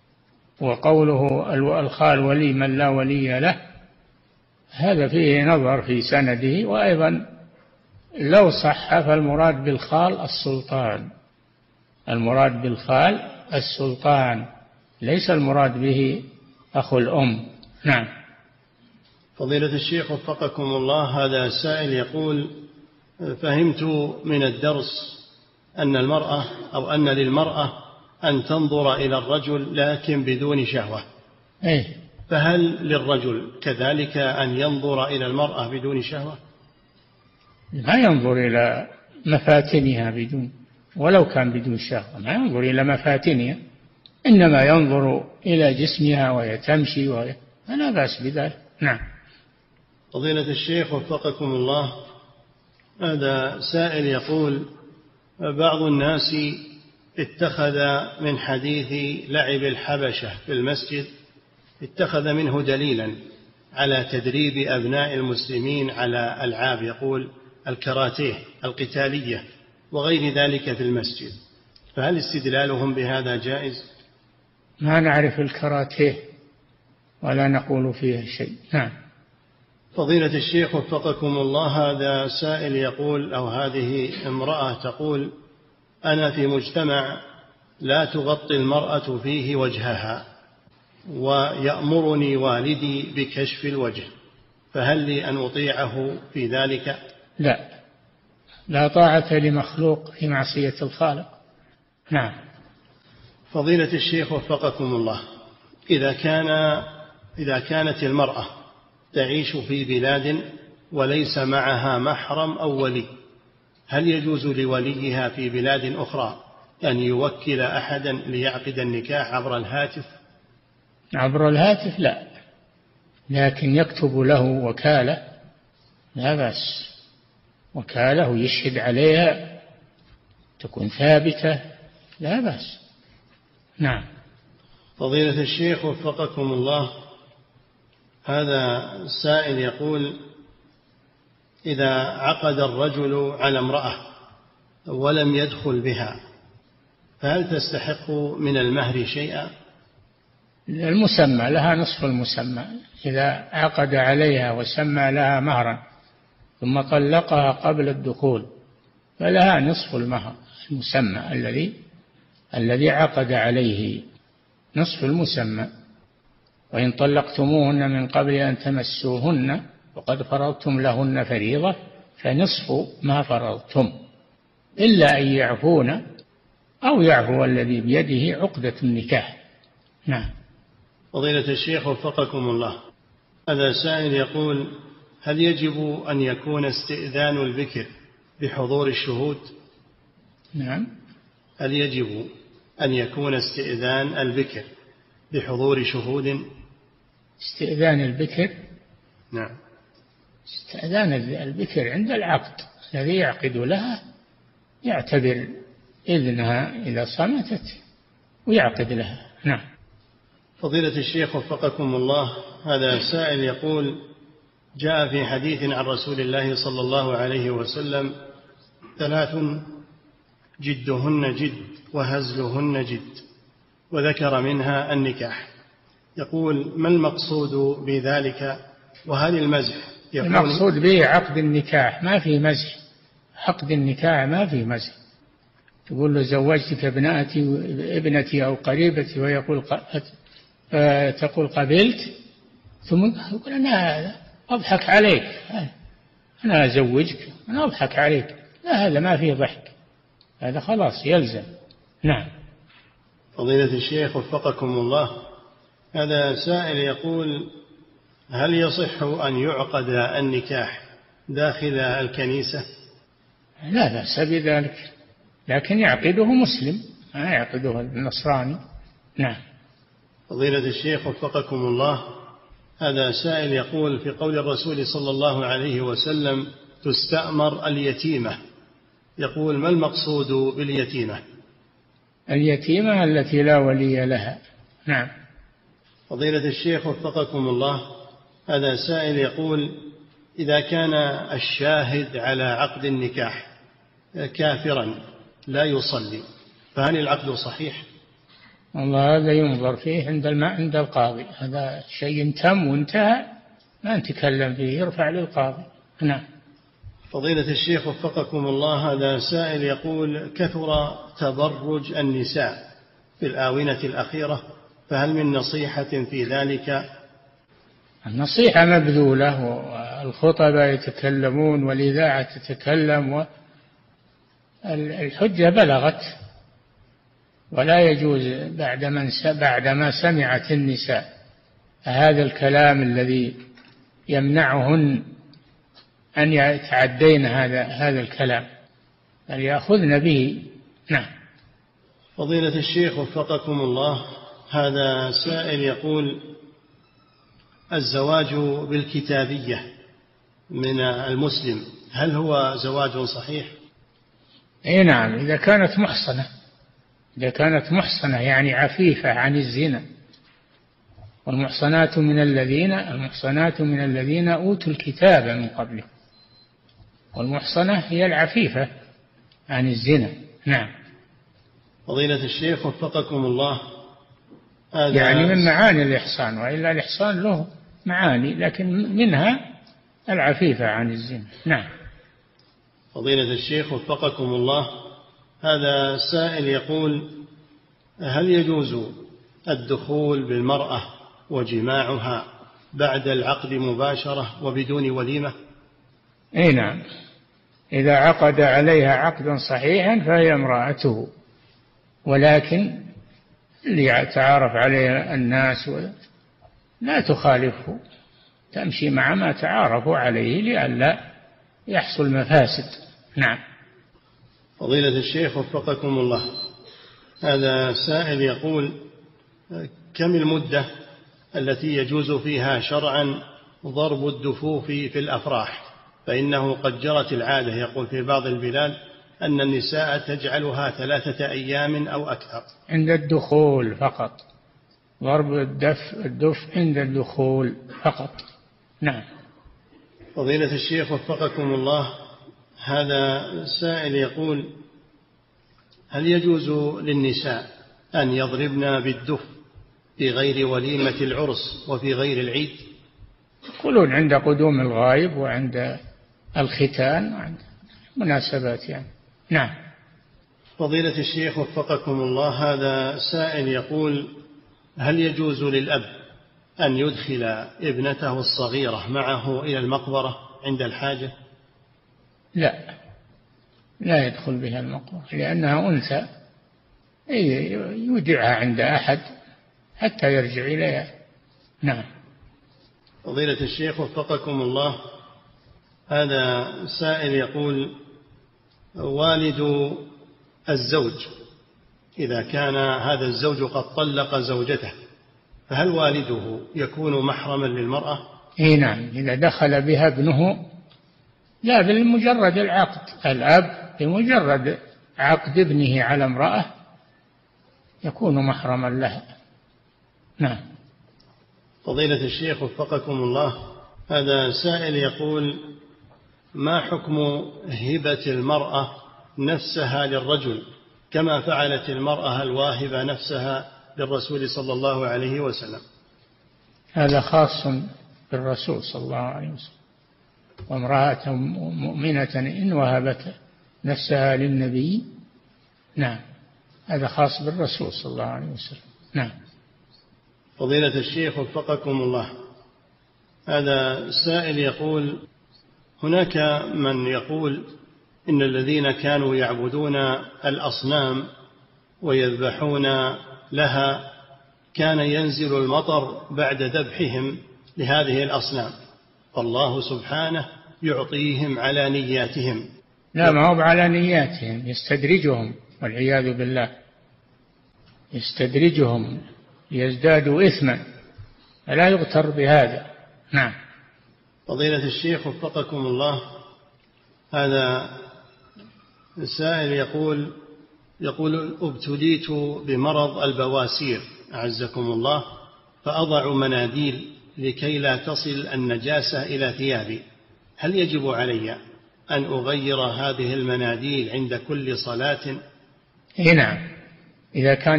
وقوله الخال ولي من لا ولي له، هذا فيه نظر في سنده، وأيضا لو صح فالمراد بالخال السلطان، المراد بالخال السلطان، ليس المراد به أخو الأم. نعم. فضيلة الشيخ وفقكم الله، هذا سائل يقول: فهمت من الدرس أن المرأة أو أن للمرأة أن تنظر إلى الرجل لكن بدون شهوة، فهل للرجل كذلك أن ينظر إلى المرأة بدون شهوة؟ ما ينظر إلى مفاتنها بدون، ولو كان بدون شهوة ما ينظر إلى مفاتنها، إنما ينظر إلى جسمها وهي تمشي فلا بأس بذلك. نعم. فضيلة الشيخ وفقكم الله، هذا سائل يقول: بعض الناس اتخذ من حديث لعب الحبشة في المسجد اتخذ منه دليلا على تدريب أبناء المسلمين على ألعاب، يقول الكاراتيه القتالية وغير ذلك في المسجد، فهل استدلالهم بهذا جائز؟ ما نعرف الكاراتيه ولا نقول فيه شيء. نعم. فضيلة الشيخ وفقكم الله، هذا سائل يقول، أو هذه امرأة تقول: أنا في مجتمع لا تغطي المرأة فيه وجهها، ويأمرني والدي بكشف الوجه، فهل لي أن أطيعه في ذلك؟ لا طاعة لمخلوق في معصية الخالق. نعم. فضيلة الشيخ وفقكم الله، إذا كانت المرأة تعيش في بلاد وليس معها محرم أو ولي، هل يجوز لوليها في بلاد أخرى أن يوكل أحدا ليعقد النكاح عبر الهاتف؟ عبر الهاتف لا، لكن يكتب له وكالة لا بأس، وكالة ويشهد عليها تكون ثابتة لا بأس. نعم. فضيلة الشيخ وفقكم الله، هذا سائل يقول: إذا عقد الرجل على امرأة ولم يدخل بها فهل تستحق من المهر شيئا؟ المسمى لها نصف المسمى، إذا عقد عليها وسمى لها مهرا ثم طلقها قبل الدخول فلها نصف المهر المسمى الذي عقد عليه، نصف المسمى. وإن طلقتموهن من قبل أن تمسوهن وقد فرضتم لهن فريضة فنصف ما فرضتم، إلا أن يعفون أو يعفو الذي بيده عقدة النكاح. نعم. فضيلة الشيخ وفقكم الله، هذا سائل يقول: هل يجب أن يكون استئذان البكر بحضور الشهود؟ نعم. هل يجب أن يكون استئذان البكر بحضور شهود؟ استئذان البكر؟ نعم. استئذان البكر عند العقد، الذي يعقد لها يعتبر إذنها إذا صمتت ويعقد لها. نعم. فضيلة الشيخ وفقكم الله، هذا سائل يقول: جاء في حديث عن رسول الله صلى الله عليه وسلم: 3 جدهن جد وهزلهن جد، وذكر منها النكاح. يقول: ما المقصود بذلك؟ وهل المزح يكون؟ المقصود به عقد النكاح، ما في مزح. عقد النكاح ما في مزح. تقول له زوجتك ابنتي أو قريبتي ويقول تقول قبلت، ثم يقول أنا أضحك عليك، أنا أزوجك، أنا أضحك عليك. لا، هذا ما فيه ضحك، هذا خلاص يلزم. نعم. فضيلة الشيخ وفقكم الله، هذا سائل يقول: هل يصح أن يعقد النكاح داخل الكنيسة؟ لا بأس بذلك، لكن يعقده مسلم، ما يعقده النصراني. نعم. فضيلة الشيخ وفقكم الله، هذا سائل يقول: في قول الرسول صلى الله عليه وسلم: تستأمر اليتيمة، يقول: ما المقصود باليتيمة؟ اليتيمة التي لا ولي لها. نعم. فضيلة الشيخ وفقكم الله، هذا سائل يقول: إذا كان الشاهد على عقد النكاح كافرا لا يصلي فهل العقد صحيح؟ والله هذا ينظر فيه عند القاضي، هذا شيء تم وانتهى، ما نتكلم فيه، يرفع للقاضي. نعم. فضيلة الشيخ وفقكم الله، هذا سائل يقول: كثر تبرج النساء في الآونة الأخيرة، فهل من نصيحة في ذلك؟ النصيحة مبذولة، والخطبة يتكلمون والإذاعة تتكلم، والحجة بلغت، ولا يجوز بعدما سمعت النساء هذا الكلام الذي يمنعهن أن يتعدين هذا الكلام، أن يأخذن به. نعم. فضيلة الشيخ وفقكم الله، هذا سائل يقول: الزواج بالكتابية من المسلم هل هو زواج صحيح؟ أي نعم، إذا كانت محصنة يعني عفيفة عن الزنا. والمحصنات من الذين أوتوا الكتاب من قبله، والمحصنة هي العفيفة عن الزنا. نعم. فضيلة الشيخ وفقكم الله، يعني من معاني الإحصان، وإلا الإحصان له معاني، لكن منها العفيفة عن الزنا. نعم. فضيلة الشيخ وفقكم الله، هذا سائل يقول: هل يجوز الدخول بالمرأة وجماعها بعد العقد مباشرة وبدون وليمة؟ أي نعم، إذا عقد عليها عقدا صحيحا فهي امرأته، ولكن اللي يتعارف عليها الناس لا تخالفه، تمشي مع ما تعارفوا عليه لئلا يحصل مفاسد. نعم. فضيلة الشيخ وفقكم الله، هذا سائل يقول: كم المدة التي يجوز فيها شرعا ضرب الدفوف في الأفراح؟ فإنه قد جرت العادة، يقول، في بعض البلاد أن النساء تجعلها 3 أيام أو أكثر. عند الدخول فقط، ضرب الدف عند الدخول فقط. نعم. فضيلة الشيخ وفقكم الله، هذا سائل يقول: هل يجوز للنساء أن يضربن بالدف في غير وليمة العرس وفي غير العيد؟ يقولون عند قدوم الغائب وعند الختان وعند مناسبات يعني. نعم. فضيلة الشيخ وفقكم الله، هذا سائل يقول: هل يجوز للأب أن يدخل ابنته الصغيرة معه إلى المقبرة عند الحاجة؟ لا يدخل بها المقبرة، لأنها أنثى يودعها عند أحد حتى يرجع إليها. نعم. فضيلة الشيخ وفقكم الله، هذا سائل يقول: والد الزوج إذا كان هذا الزوج قد طلق زوجته، فهل والده يكون محرما للمرأة؟ نعم، إذا دخل بها ابنه، لا بمجرد العقد، الأب بمجرد عقد ابنه على امرأة يكون محرما لها. نعم. فضيلة الشيخ وفقكم الله، هذا سائل يقول: ما حكم هبة المرأة نفسها للرجل كما فعلت المرأة الواهبة نفسها للرسول صلى الله عليه وسلم؟ هذا خاص بالرسول صلى الله عليه وسلم. وامرأة مؤمنة إن وهبت نفسها للنبي، نعم، هذا خاص بالرسول صلى الله عليه وسلم. نعم. فضيلة الشيخ وفقكم الله، هذا سائل يقول: هناك من يقول إن الذين كانوا يعبدون الأصنام ويذبحون لها كان ينزل المطر بعد ذبحهم لهذه الأصنام، فالله سبحانه يعطيهم على نياتهم. لا، ما هو على نياتهم، يستدرجهم والعياذ بالله، يستدرجهم ليزدادوا إثما، فلا يغتر بهذا. نعم. فضيلة الشيخ وفقكم الله، هذا السائل يقول: ابتليت بمرض البواسير أعزكم الله، فأضع مناديل لكي لا تصل النجاسة إلى ثيابي، هل يجب علي أن أغير هذه المناديل عند كل صلاة؟ نعم، إذا كان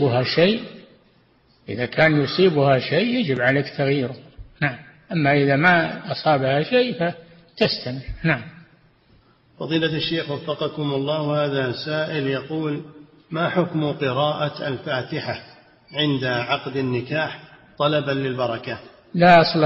يصيبها شيء يجب عليك تغييره. نعم. أما إذا ما أصابها شيء فتستمر. نعم. فضيلة الشيخ وفقكم الله، هذا سائل يقول: ما حكم قراءة الفاتحة عند عقد النكاح طلبا للبركة؟ لا أصل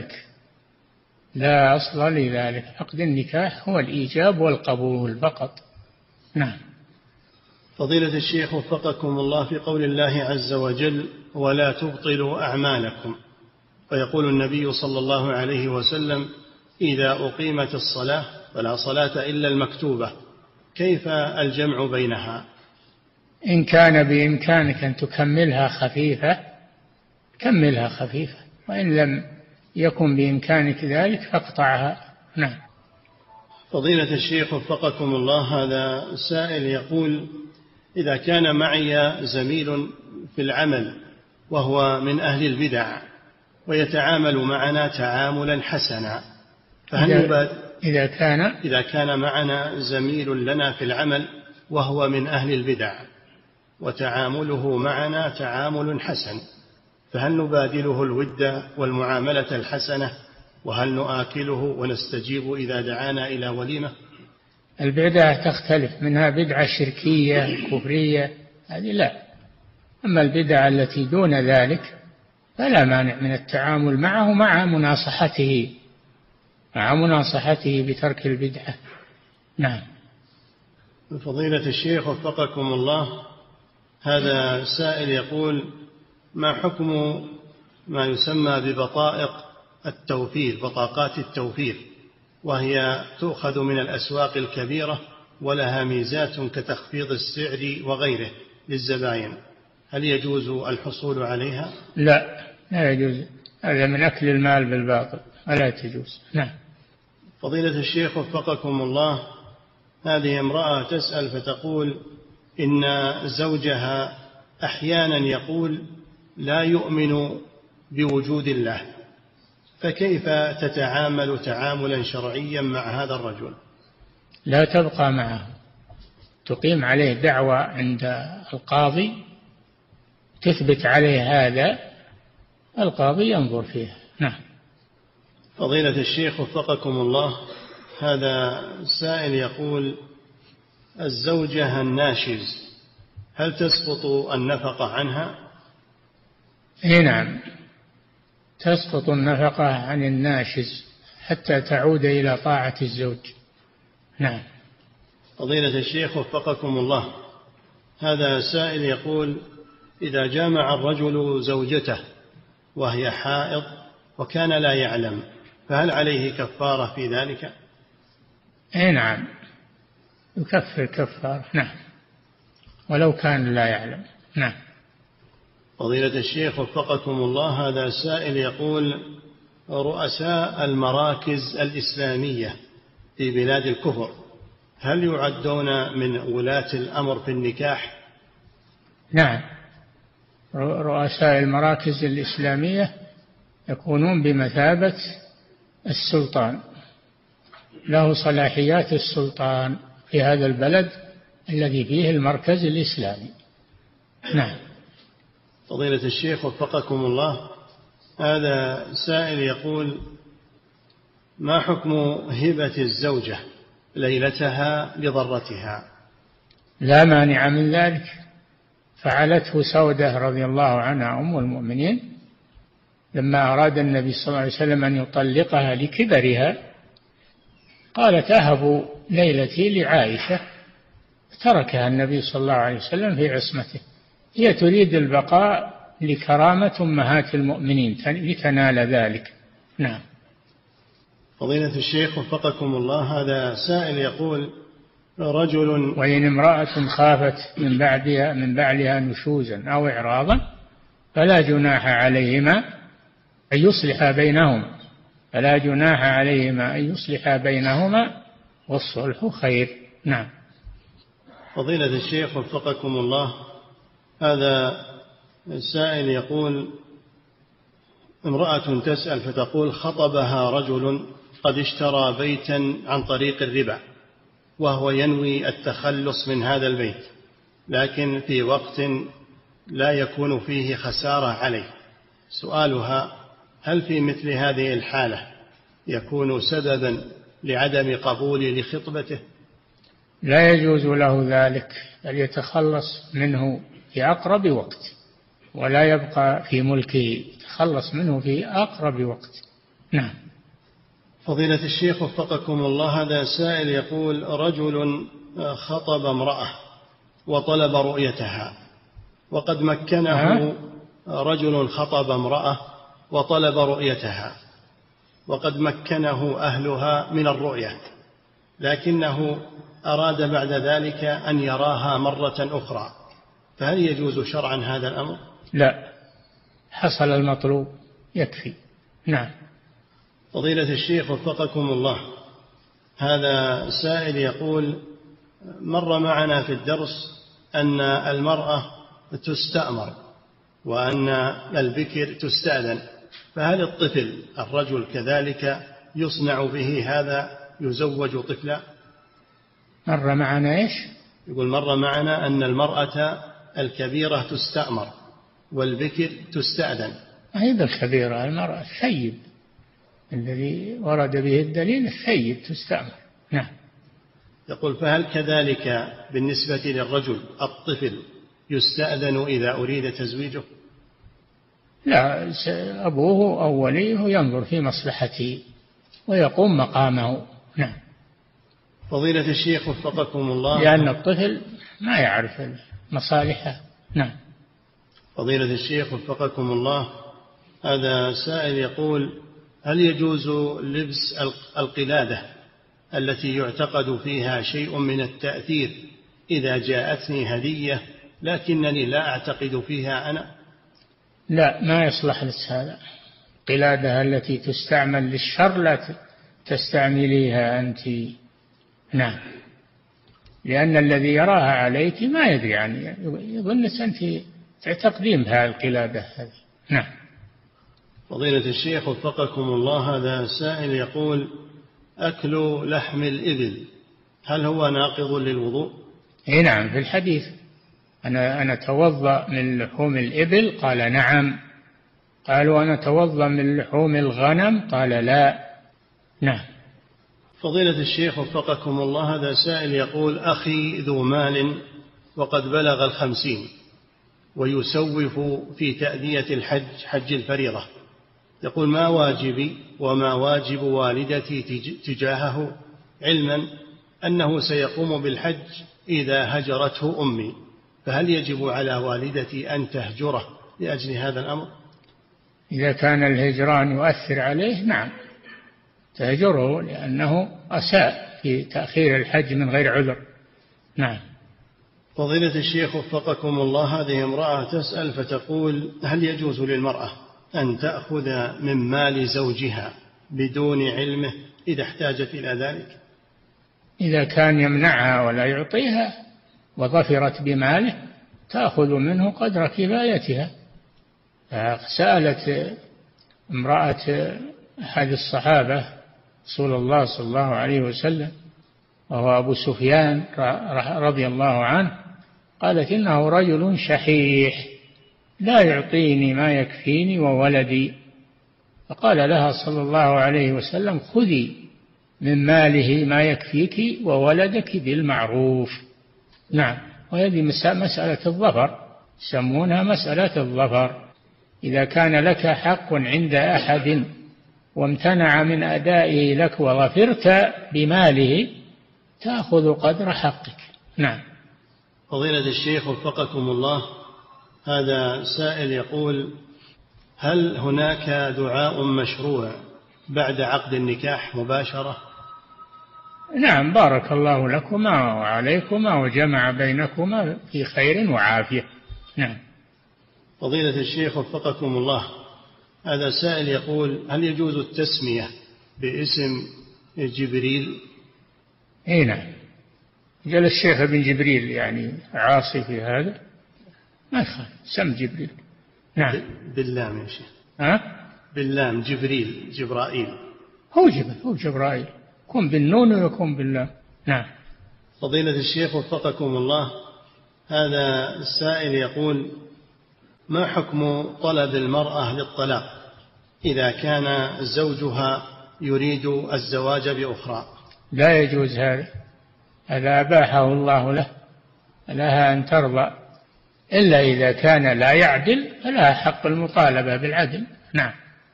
لذلك، عقد النكاح هو الإيجاب والقبول فقط. نعم. فضيلة الشيخ وفقكم الله، في قول الله عز وجل: ولا تبطلوا أعمالكم، ويقول النبي صلى الله عليه وسلم: إذا أقيمت الصلاة فلا صلاة إلا المكتوبة، كيف الجمع بينها؟ إن كان بإمكانك أن تكملها خفيفة كملها خفيفة، وإن لم يكن بإمكانك ذلك فاقطعها. نعم. فضيلة الشيخ وفقكم الله، هذا سائل يقول: إذا كان معي زميل في العمل وهو من أهل البدع ويتعامل معنا تعاملا حسنا، فهل إذا كان معنا زميل لنا في العمل وهو من أهل البدع وتعامله معنا تعامل حسن، فهل نبادله الود والمعاملة الحسنة، وهل نآكله ونستجيب إذا دعانا إلى وليمة؟ البدعة تختلف، منها بدعة شركية كفرية، هذه لا. أما البدعة التي دون ذلك فلا مانع من التعامل معه مع مناصحته بترك البدعة. نعم. فضيلة الشيخ وفقكم الله، هذا سائل يقول: ما حكم ما يسمى ببطائق التوفير، بطاقات التوفير، وهي تؤخذ من الأسواق الكبيرة ولها ميزات كتخفيض السعر وغيره للزبائن، هل يجوز الحصول عليها؟ لا يجوز، هذا من أكل المال بالباطل ولا تجوز. نعم. فضيلة الشيخ وفقكم الله، هذه امرأة تسأل فتقول إن زوجها أحيانا يقول لا يؤمن بوجود الله، فكيف تتعامل تعاملا شرعيا مع هذا الرجل؟ لا تبقى معه، تقيم عليه دعوة عند القاضي تثبت عليه هذا، القاضي ينظر فيها. نعم. فضيلة الشيخ وفقكم الله، هذا سائل يقول الزوجة الناشز هل تسقط النفقة عنها؟ نعم، تسقط النفقة عن الناشز حتى تعود إلى طاعة الزوج. نعم. فضيلة الشيخ وفقكم الله، هذا سائل يقول إذا جامع الرجل زوجته وهي حائض وكان لا يعلم فهل عليه كفارة في ذلك؟ نعم، يكفر كفارة. نعم، ولو كان لا يعلم. نعم. فضيلة الشيخ وفقكم الله، هذا سائل يقول رؤساء المراكز الإسلامية في بلاد الكفر هل يعدون من ولاة الأمر في النكاح؟ نعم، رؤساء المراكز الإسلامية يكونون بمثابة السلطان، له صلاحيات السلطان في هذا البلد الذي فيه المركز الإسلامي. نعم. فضيلة الشيخ وفقكم الله، هذا سائل يقول ما حكم هبة الزوجة ليلتها لضرتها؟ لا مانع من ذلك، فعلته سودة رضي الله عنها أم المؤمنين لما أراد النبي صلى الله عليه وسلم أن يطلقها لكبرها، قالت أهب ليلتي لعائشة، تركها النبي صلى الله عليه وسلم في عصمته، هي تريد البقاء لكرامة أمهات المؤمنين لتنال ذلك. نعم. فضيلة الشيخ وفقكم الله، هذا سائل يقول رجل وإن امرأة خافت من بعلها نشوزا أو إعراضا فلا جناح عليهما أن يصلحا بينهما والصلح خير. نعم. فضيلة الشيخ وفقكم الله، هذا السائل يقول امرأة تسأل فتقول خطبها رجل قد اشترى بيتا عن طريق الربا وهو ينوي التخلص من هذا البيت، لكن في وقت لا يكون فيه خسارة عليه. سؤالها هل في مثل هذه الحالة يكون سببا لعدم قبول لخطبته؟ لا يجوز له ذلك، بل يتخلص منه في أقرب وقت ولا يبقى في ملكه، يتخلص منه في أقرب وقت. نعم. فضيلة الشيخ وفقكم الله، هذا سائل يقول رجل خطب امرأة وطلب رؤيتها وقد مكنه رجل خطب امرأة وطلب رؤيتها وقد مكنه أهلها من الرؤية، لكنه أراد بعد ذلك أن يراها مرة أخرى، فهل يجوز شرعا هذا الأمر؟ لا، حصل المطلوب يكفي. نعم. فضيلة الشيخ وفقكم الله، هذا سائل يقول مر معنا في الدرس أن المرأة تستأمر وأن البكر تستأذن، فهل الطفل الرجل كذلك يصنع به هذا، يزوج طفلا؟ مر معنا إيش؟ يقول مر معنا أن المرأة الكبيرة تستأمر والبكر تستأذن. هذا الكبيرة المرأة الثيب الذي ورد به الدليل، الثيب تستأمر. نعم. يقول فهل كذلك بالنسبة للرجل الطفل يستأذن إذا أريد تزويجه؟ لا، أبوه أو وليه ينظر في مصلحته ويقوم مقامه. نعم. فضيلة الشيخ وفقكم الله، لأن الطفل ما يعرف مصالحه. نعم. فضيلة الشيخ وفقكم الله، هذا سائل يقول هل يجوز لبس القلادة التي يعتقد فيها شيء من التأثير إذا جاءتني هدية لكنني لا أعتقد فيها أنا؟ لا، ما يصلح لك هذا. القلادة التي تستعمل للشر لا تستعمليها أنت. نعم، لأن الذي يراها عليك ما يدري عنها، يظنك أنت تعتقدين بها القلادة هذه. نعم. فضيلة الشيخ وفقكم الله، هذا سائل يقول: أكل لحم الإبل هل هو ناقض للوضوء؟ نعم، في الحديث أنا أتوضأ من لحوم الإبل، قال نعم. قالوا أنا أتوضأ من لحوم الغنم، قال لا. نعم. فضيلة الشيخ وفقكم الله، هذا سائل يقول: أخي ذو مال وقد بلغ 50 ويسوف في تأدية الحج، حج الفريضة، يقول: ما واجبي وما واجب والدتي تجاهه، علما أنه سيقوم بالحج إذا هجرته أمي، فهل يجب على والدتي أن تهجره لأجل هذا الأمر؟ إذا كان الهجران يؤثر عليه نعم تهجره، لأنه أساء في تأخير الحج من غير عذر. نعم. فضيلة الشيخ وفقكم الله، هذه امرأة تسأل فتقول: هل يجوز للمرأة أن تأخذ من مال زوجها بدون علمه إذا احتاجت إلى ذلك؟ إذا كان يمنعها ولا يعطيها وظفرت بماله تأخذ منه قدر كفايتها. سألت امرأة أحد الصحابة رسول الله صلى الله عليه وسلم وهو أبو سفيان رضي الله عنه، قالت: إنه رجل شحيح لا يعطيني ما يكفيني وولدي. فقال لها صلى الله عليه وسلم: خذي من ماله ما يكفيك وولدك بالمعروف. نعم. وهذه مسألة الظفر، يسمونها مسألة الظفر. إذا كان لك حق عند أحد وامتنع من أدائه لك وظفرت بماله تأخذ قدر حقك. نعم. فضيلة الشيخ وفقكم الله، هذا سائل يقول: هل هناك دعاء مشروع بعد عقد النكاح مباشرة؟ نعم، بارك الله لكما وعليكما وجمع بينكما في خير وعافية. نعم. فضيلة الشيخ وفقكم الله، هذا سائل يقول: هل يجوز التسمية باسم جبريل؟ نعم، قال الشيخ ابن جبريل يعني عاصي في هذا ما يخالف، سم جبريل. نعم. باللام يا شيخ. باللام جبريل، جبرائيل. هو جبرائيل، يكون بالنون ويكون باللام. نعم. فضيلة الشيخ وفقكم الله، هذا السائل يقول: ما حكم طلب المرأة للطلاق إذا كان زوجها يريد الزواج بأخرى؟ لا يجوز هذا أباحه الله لها أن ترضى، إلا إذا كان لا يعدل فلها حق المطالبة بالعدل. نعم.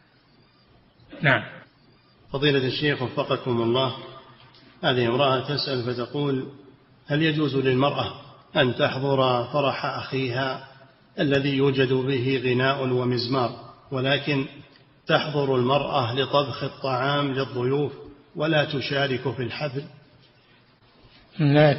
نعم. فضيلة الشيخ وفقكم الله، هذه امرأة تسأل فتقول: هل يجوز للمرأة أن تحضر فرح أخيها الذي يوجد به غناء ومزمار، ولكن تحضر المرأة لطبخ الطعام للضيوف ولا تشارك في الحفل؟ لا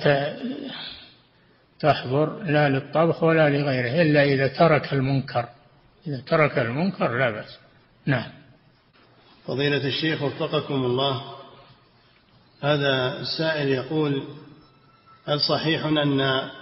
تحضر لا للطبخ ولا لغيره إلا إذا ترك المنكر. إذا ترك المنكر لا بأس. نعم. فضيلة الشيخ وفقكم الله، هذا السائل يقول: هل صحيح أن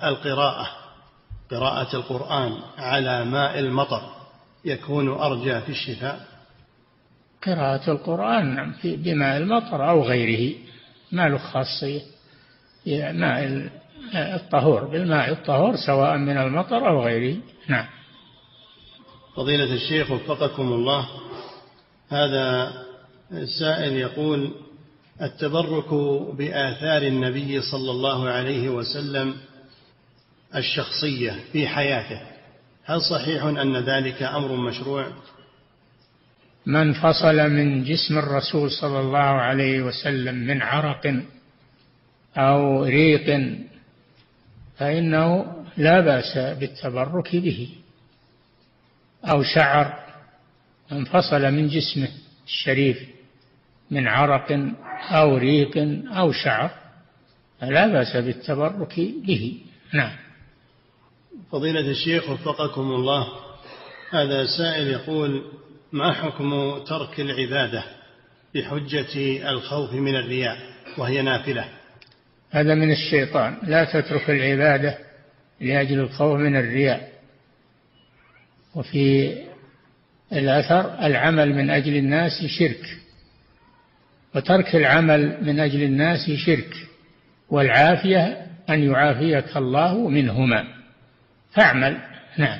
قراءة القرآن على ماء المطر يكون أرجى في الشفاء؟ قراءة القرآن بماء المطر أو غيره ما له خاصية، ماء الطهور بالماء الطهور سواء من المطر أو غيره. نعم. فضيلة الشيخ وفقكم الله، هذا السائل يقول: التبرك بآثار النبي صلى الله عليه وسلم الشخصية في حياته، هل صحيح أن ذلك أمر مشروع؟ من فصل من جسم الرسول صلى الله عليه وسلم من عرق أو ريق فإنه لا بأس بالتبرك به، أو شعر انفصل من جسمه الشريف من عرق أو ريق أو شعر فلا بأس بالتبرك به. نعم. فضيلة الشيخ وفقكم الله، هذا سائل يقول: ما حكم ترك العبادة بحجة الخوف من الرياء وهي نافلة؟ هذا من الشيطان، لا تترك العبادة لأجل الخوف من الرياء. وفي الأثر: العمل من أجل الناس شرك، وترك العمل من أجل الناس شرك، والعافية أن يعافيك الله منهما، فاعمل. نعم.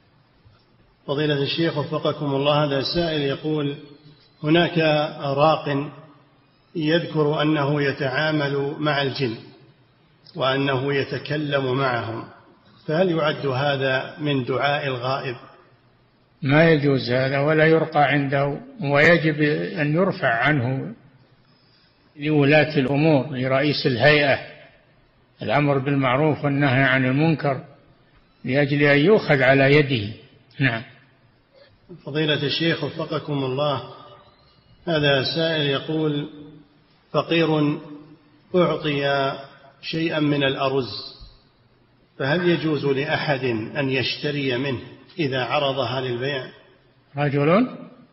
فضيلة الشيخ وفقكم الله، هذا سائل يقول: هناك راق يذكر أنه يتعامل مع الجن وأنه يتكلم معهم، فهل يعد هذا من دعاء الغائب؟ ما يجوز هذا ولا يرقى عنده، ويجب أن يرفع عنه لولاة الأمور، لرئيس الهيئة، الأمر بالمعروف والنهي عن المنكر، لأجل أن يؤخذ على يده. نعم. فضيلة الشيخ وفقكم الله، هذا سائل يقول: فقير أعطي شيئا من الأرز، فهل يجوز لأحد أن يشتري منه إذا عرضها للبيع؟ رجل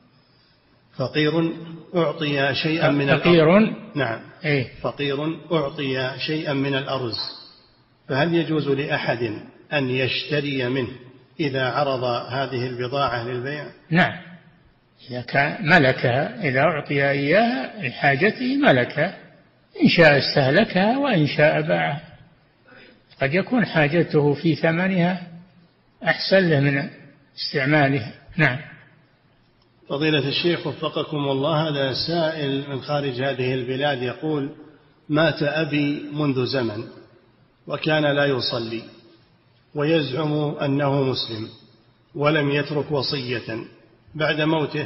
فقير أعطي شيئا من الأرز. نعم. فقير أعطي شيئا من الأرز، فهل يجوز لأحد أن يشتري منه إذا عرض هذه البضاعة للبيع؟ نعم، إذا كان ملكها، إذا أعطي إياها لحاجته ملكها، إن شاء استهلكها وإن شاء باعها. قد يكون حاجته في ثمنها أحسن له من استعمالها. نعم. فضيلة الشيخ وفقكم الله، هذا سائل من خارج هذه البلاد يقول: مات أبي منذ زمن وكان لا يصلي ويزعم أنه مسلم ولم يترك وصية، بعد موته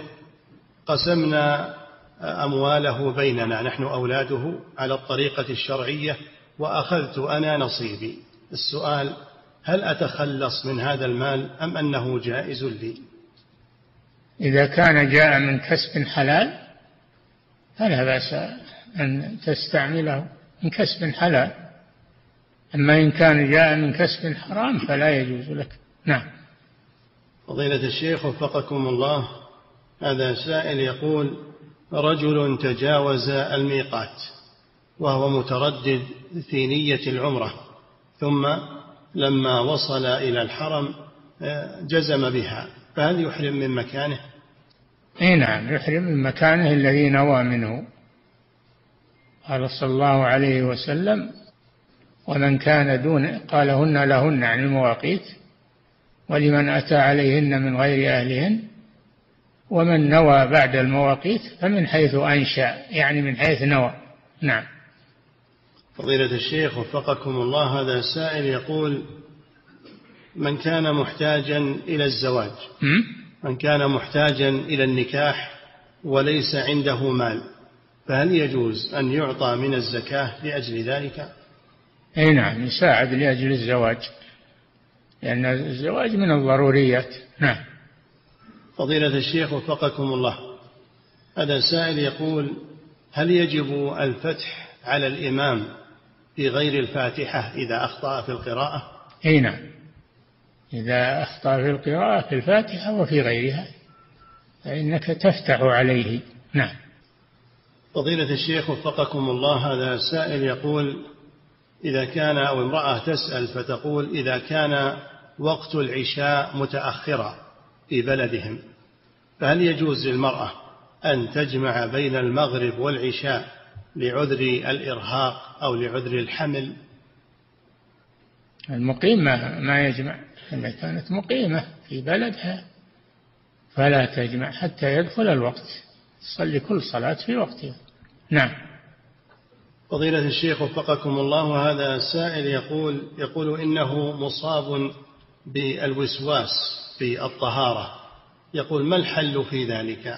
قسمنا أمواله بيننا نحن أولاده على الطريقة الشرعية وأخذت أنا نصيبي. السؤال: هل أتخلص من هذا المال أم أنه جائز لي؟ إذا كان جاء من كسب حلال فلا بأس أن تستعمله من كسب حلال، أما إن كان جاء من كسب حرام فلا يجوز لك. نعم. فضيلة الشيخ وفقكم الله، هذا سائل يقول: رجل تجاوز الميقات وهو متردد في نية العمرة، ثم لما وصل إلى الحرم جزم بها، فهل يحرم من مكانه؟ نعم، يحرم من مكانه الذي نوى منه. قال صلى الله عليه وسلم: ومن كان دون، قالهن لهن عن المواقيت، ولمن أتى عليهن من غير أهلهن، ومن نوى بعد المواقيت فمن حيث أنشأ، يعني من حيث نوى. نعم. فضيلة الشيخ وفقكم الله، هذا سائل يقول: من كان محتاجا إلى الزواج، من كان محتاجا إلى النكاح وليس عنده مال، فهل يجوز أن يعطى من الزكاة لأجل ذلك؟ نعم، يساعد لأجل الزواج، لأن الزواج من الضروريات. نعم. فضيلة الشيخ وفقكم الله، هذا سائل يقول: هل يجب الفتح على الإمام في غير الفاتحة إذا أخطأ في القراءة؟ نعم، إذا أخطأ في القراءة في الفاتحة وفي غيرها فإنك تفتح عليه. نعم. فضيلة الشيخ وفقكم الله، هذا سائل يقول: إذا كان، أو امرأة تسأل فتقول: إذا كان وقت العشاء متأخرا في بلدهم، فهل يجوز للمرأة أن تجمع بين المغرب والعشاء لعذر الإرهاق أو لعذر الحمل؟ المقيم ما يجمع، إذا كانت مقيمة في بلدها فلا تجمع حتى يدخل الوقت، تصلي كل صلاة في وقتها. نعم. فضيلة الشيخ وفقكم الله، هذا سائل يقول إنه مصاب بالوسواس في الطهارة، يقول: ما الحل في ذلك؟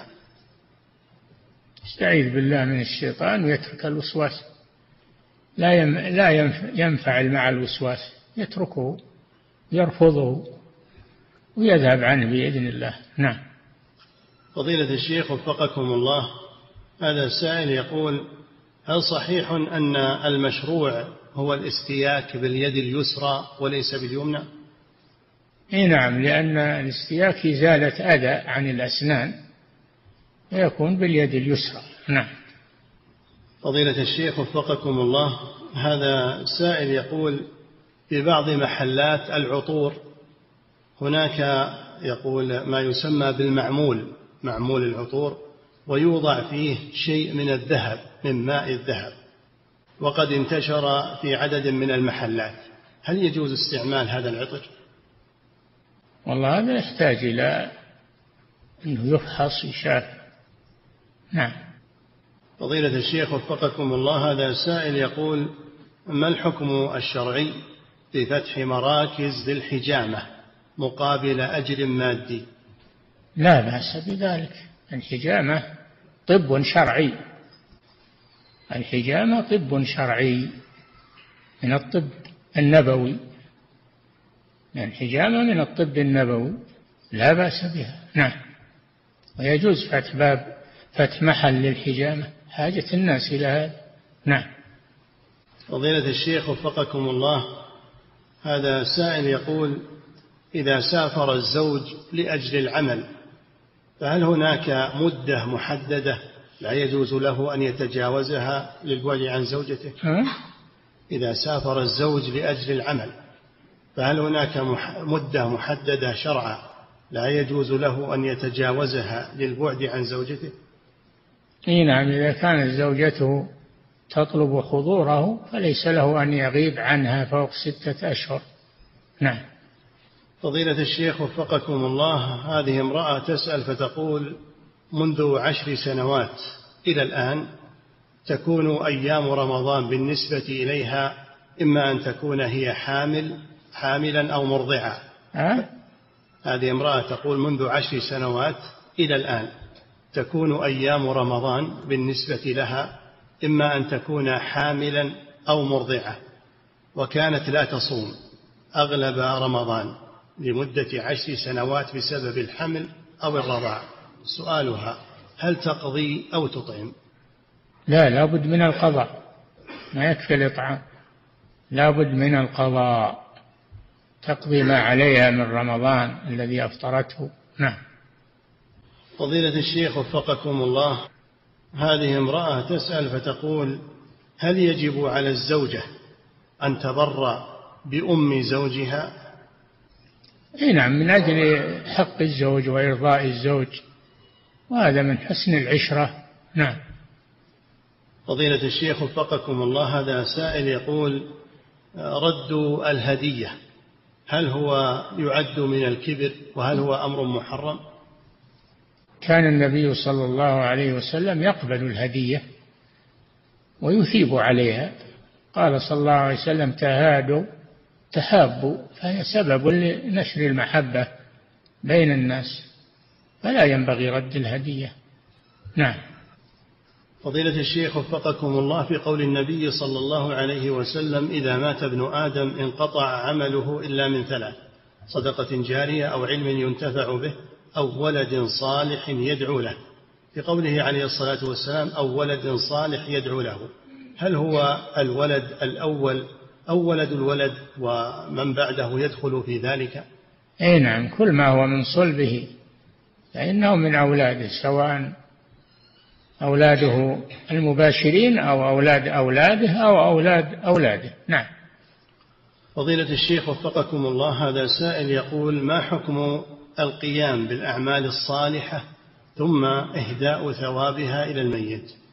استعيذ بالله من الشيطان ويترك الوسواس، لا ينفعل مع الوسواس، يتركه، يرفضه ويذهب عنه بإذن الله. نعم. فضيلة الشيخ وفقكم الله، هذا السائل يقول: هل صحيح أن المشروع هو الاستياك باليد اليسرى وليس باليمنى؟ نعم، لأن الاستياك إزالة أذى عن الأسنان ويكون باليد اليسرى. نعم. فضيلة الشيخ وفقكم الله، هذا سائل يقول: في بعض محلات العطور هناك يقول ما يسمى بالمعمول، معمول العطور، ويوضع فيه شيء من الذهب، من ماء الذهب، وقد انتشر في عدد من المحلات، هل يجوز استعمال هذا العطر؟ والله هذا يحتاج إلى أنه يفحص يشاف. نعم. فضيلة الشيخ وفقكم الله، هذا سائل يقول: ما الحكم الشرعي في فتح مراكز للحجامة مقابل أجر مادي؟ لا بأس بذلك، الحجامة طب شرعي، الحجامة طب شرعي من الطب النبوي، الحجامة من الطب النبوي لا بأس بها. نعم. ويجوز فتح محل للحجامة، حاجة الناس إلى هذا. نعم. فضيلة الشيخ وفقكم الله، هذا سائل يقول: إذا سافر الزوج لأجل العمل فهل هناك مدة محددة لا يجوز له أن يتجاوزها للبعد عن زوجته؟ إذا سافر الزوج لأجل العمل فهل هناك مدة محددة شرعا لا يجوز له أن يتجاوزها للبعد عن زوجته؟ نعم، إذا كانت زوجته تطلب حضوره فليس له أن يغيب عنها فوق 6 أشهر. نعم. فضيلة الشيخ وفقكم الله، هذه امرأة تسأل فتقول: منذ 10 سنوات إلى الآن تكون أيام رمضان بالنسبة إليها إما أن تكون هي حاملا أو مرضعة. هذه امرأة تقول: منذ 10 سنوات إلى الآن تكون أيام رمضان بالنسبة لها إما أن تكون حاملا أو مرضعة، وكانت لا تصوم أغلب رمضان لمدة 10 سنوات بسبب الحمل أو الرضاع. سؤالها: هل تقضي أو تطعم؟ لا بد من القضاء، ما يكفي الإطعام، لا بد من القضاء، تقضي ما عليها من رمضان الذي أفطرته. نعم. فضيلة الشيخ وفقكم الله، هذه امرأة تسأل فتقول: هل يجب على الزوجة أن تبر بأم زوجها؟ نعم، من أجل حق الزوج وإرضاء الزوج، وهذا من حسن العشرة. نعم. فضيلة الشيخ وفقكم الله، هذا سائل يقول: رد الهدية هل هو يعد من الكبر وهل هو أمر محرم؟ كان النبي صلى الله عليه وسلم يقبل الهدية ويثيب عليها، قال صلى الله عليه وسلم: تهادوا تحابوا، فهي سبب لنشر المحبة بين الناس، فلا ينبغي رد الهدية. نعم. فضيلة الشيخ وفقكم الله، في قول النبي صلى الله عليه وسلم: إذا مات ابن آدم انقطع عمله إلا من 3: صدقة جارية أو علم ينتفع به أو ولد صالح يدعو له، في قوله عليه الصلاة والسلام: أو ولد صالح يدعو له، هل هو الولد الأول أو ولد الولد ومن بعده يدخل في ذلك؟ نعم، كل ما هو من صلبه فإنه من أولاده، سواء أولاده المباشرين أو أولاد أولاده أو أولاد أولاده. نعم. فضيلة الشيخ وفقكم الله، هذا سائل يقول: ما حكم القيام بالأعمال الصالحة ثم إهداء ثوابها إلى الميت؟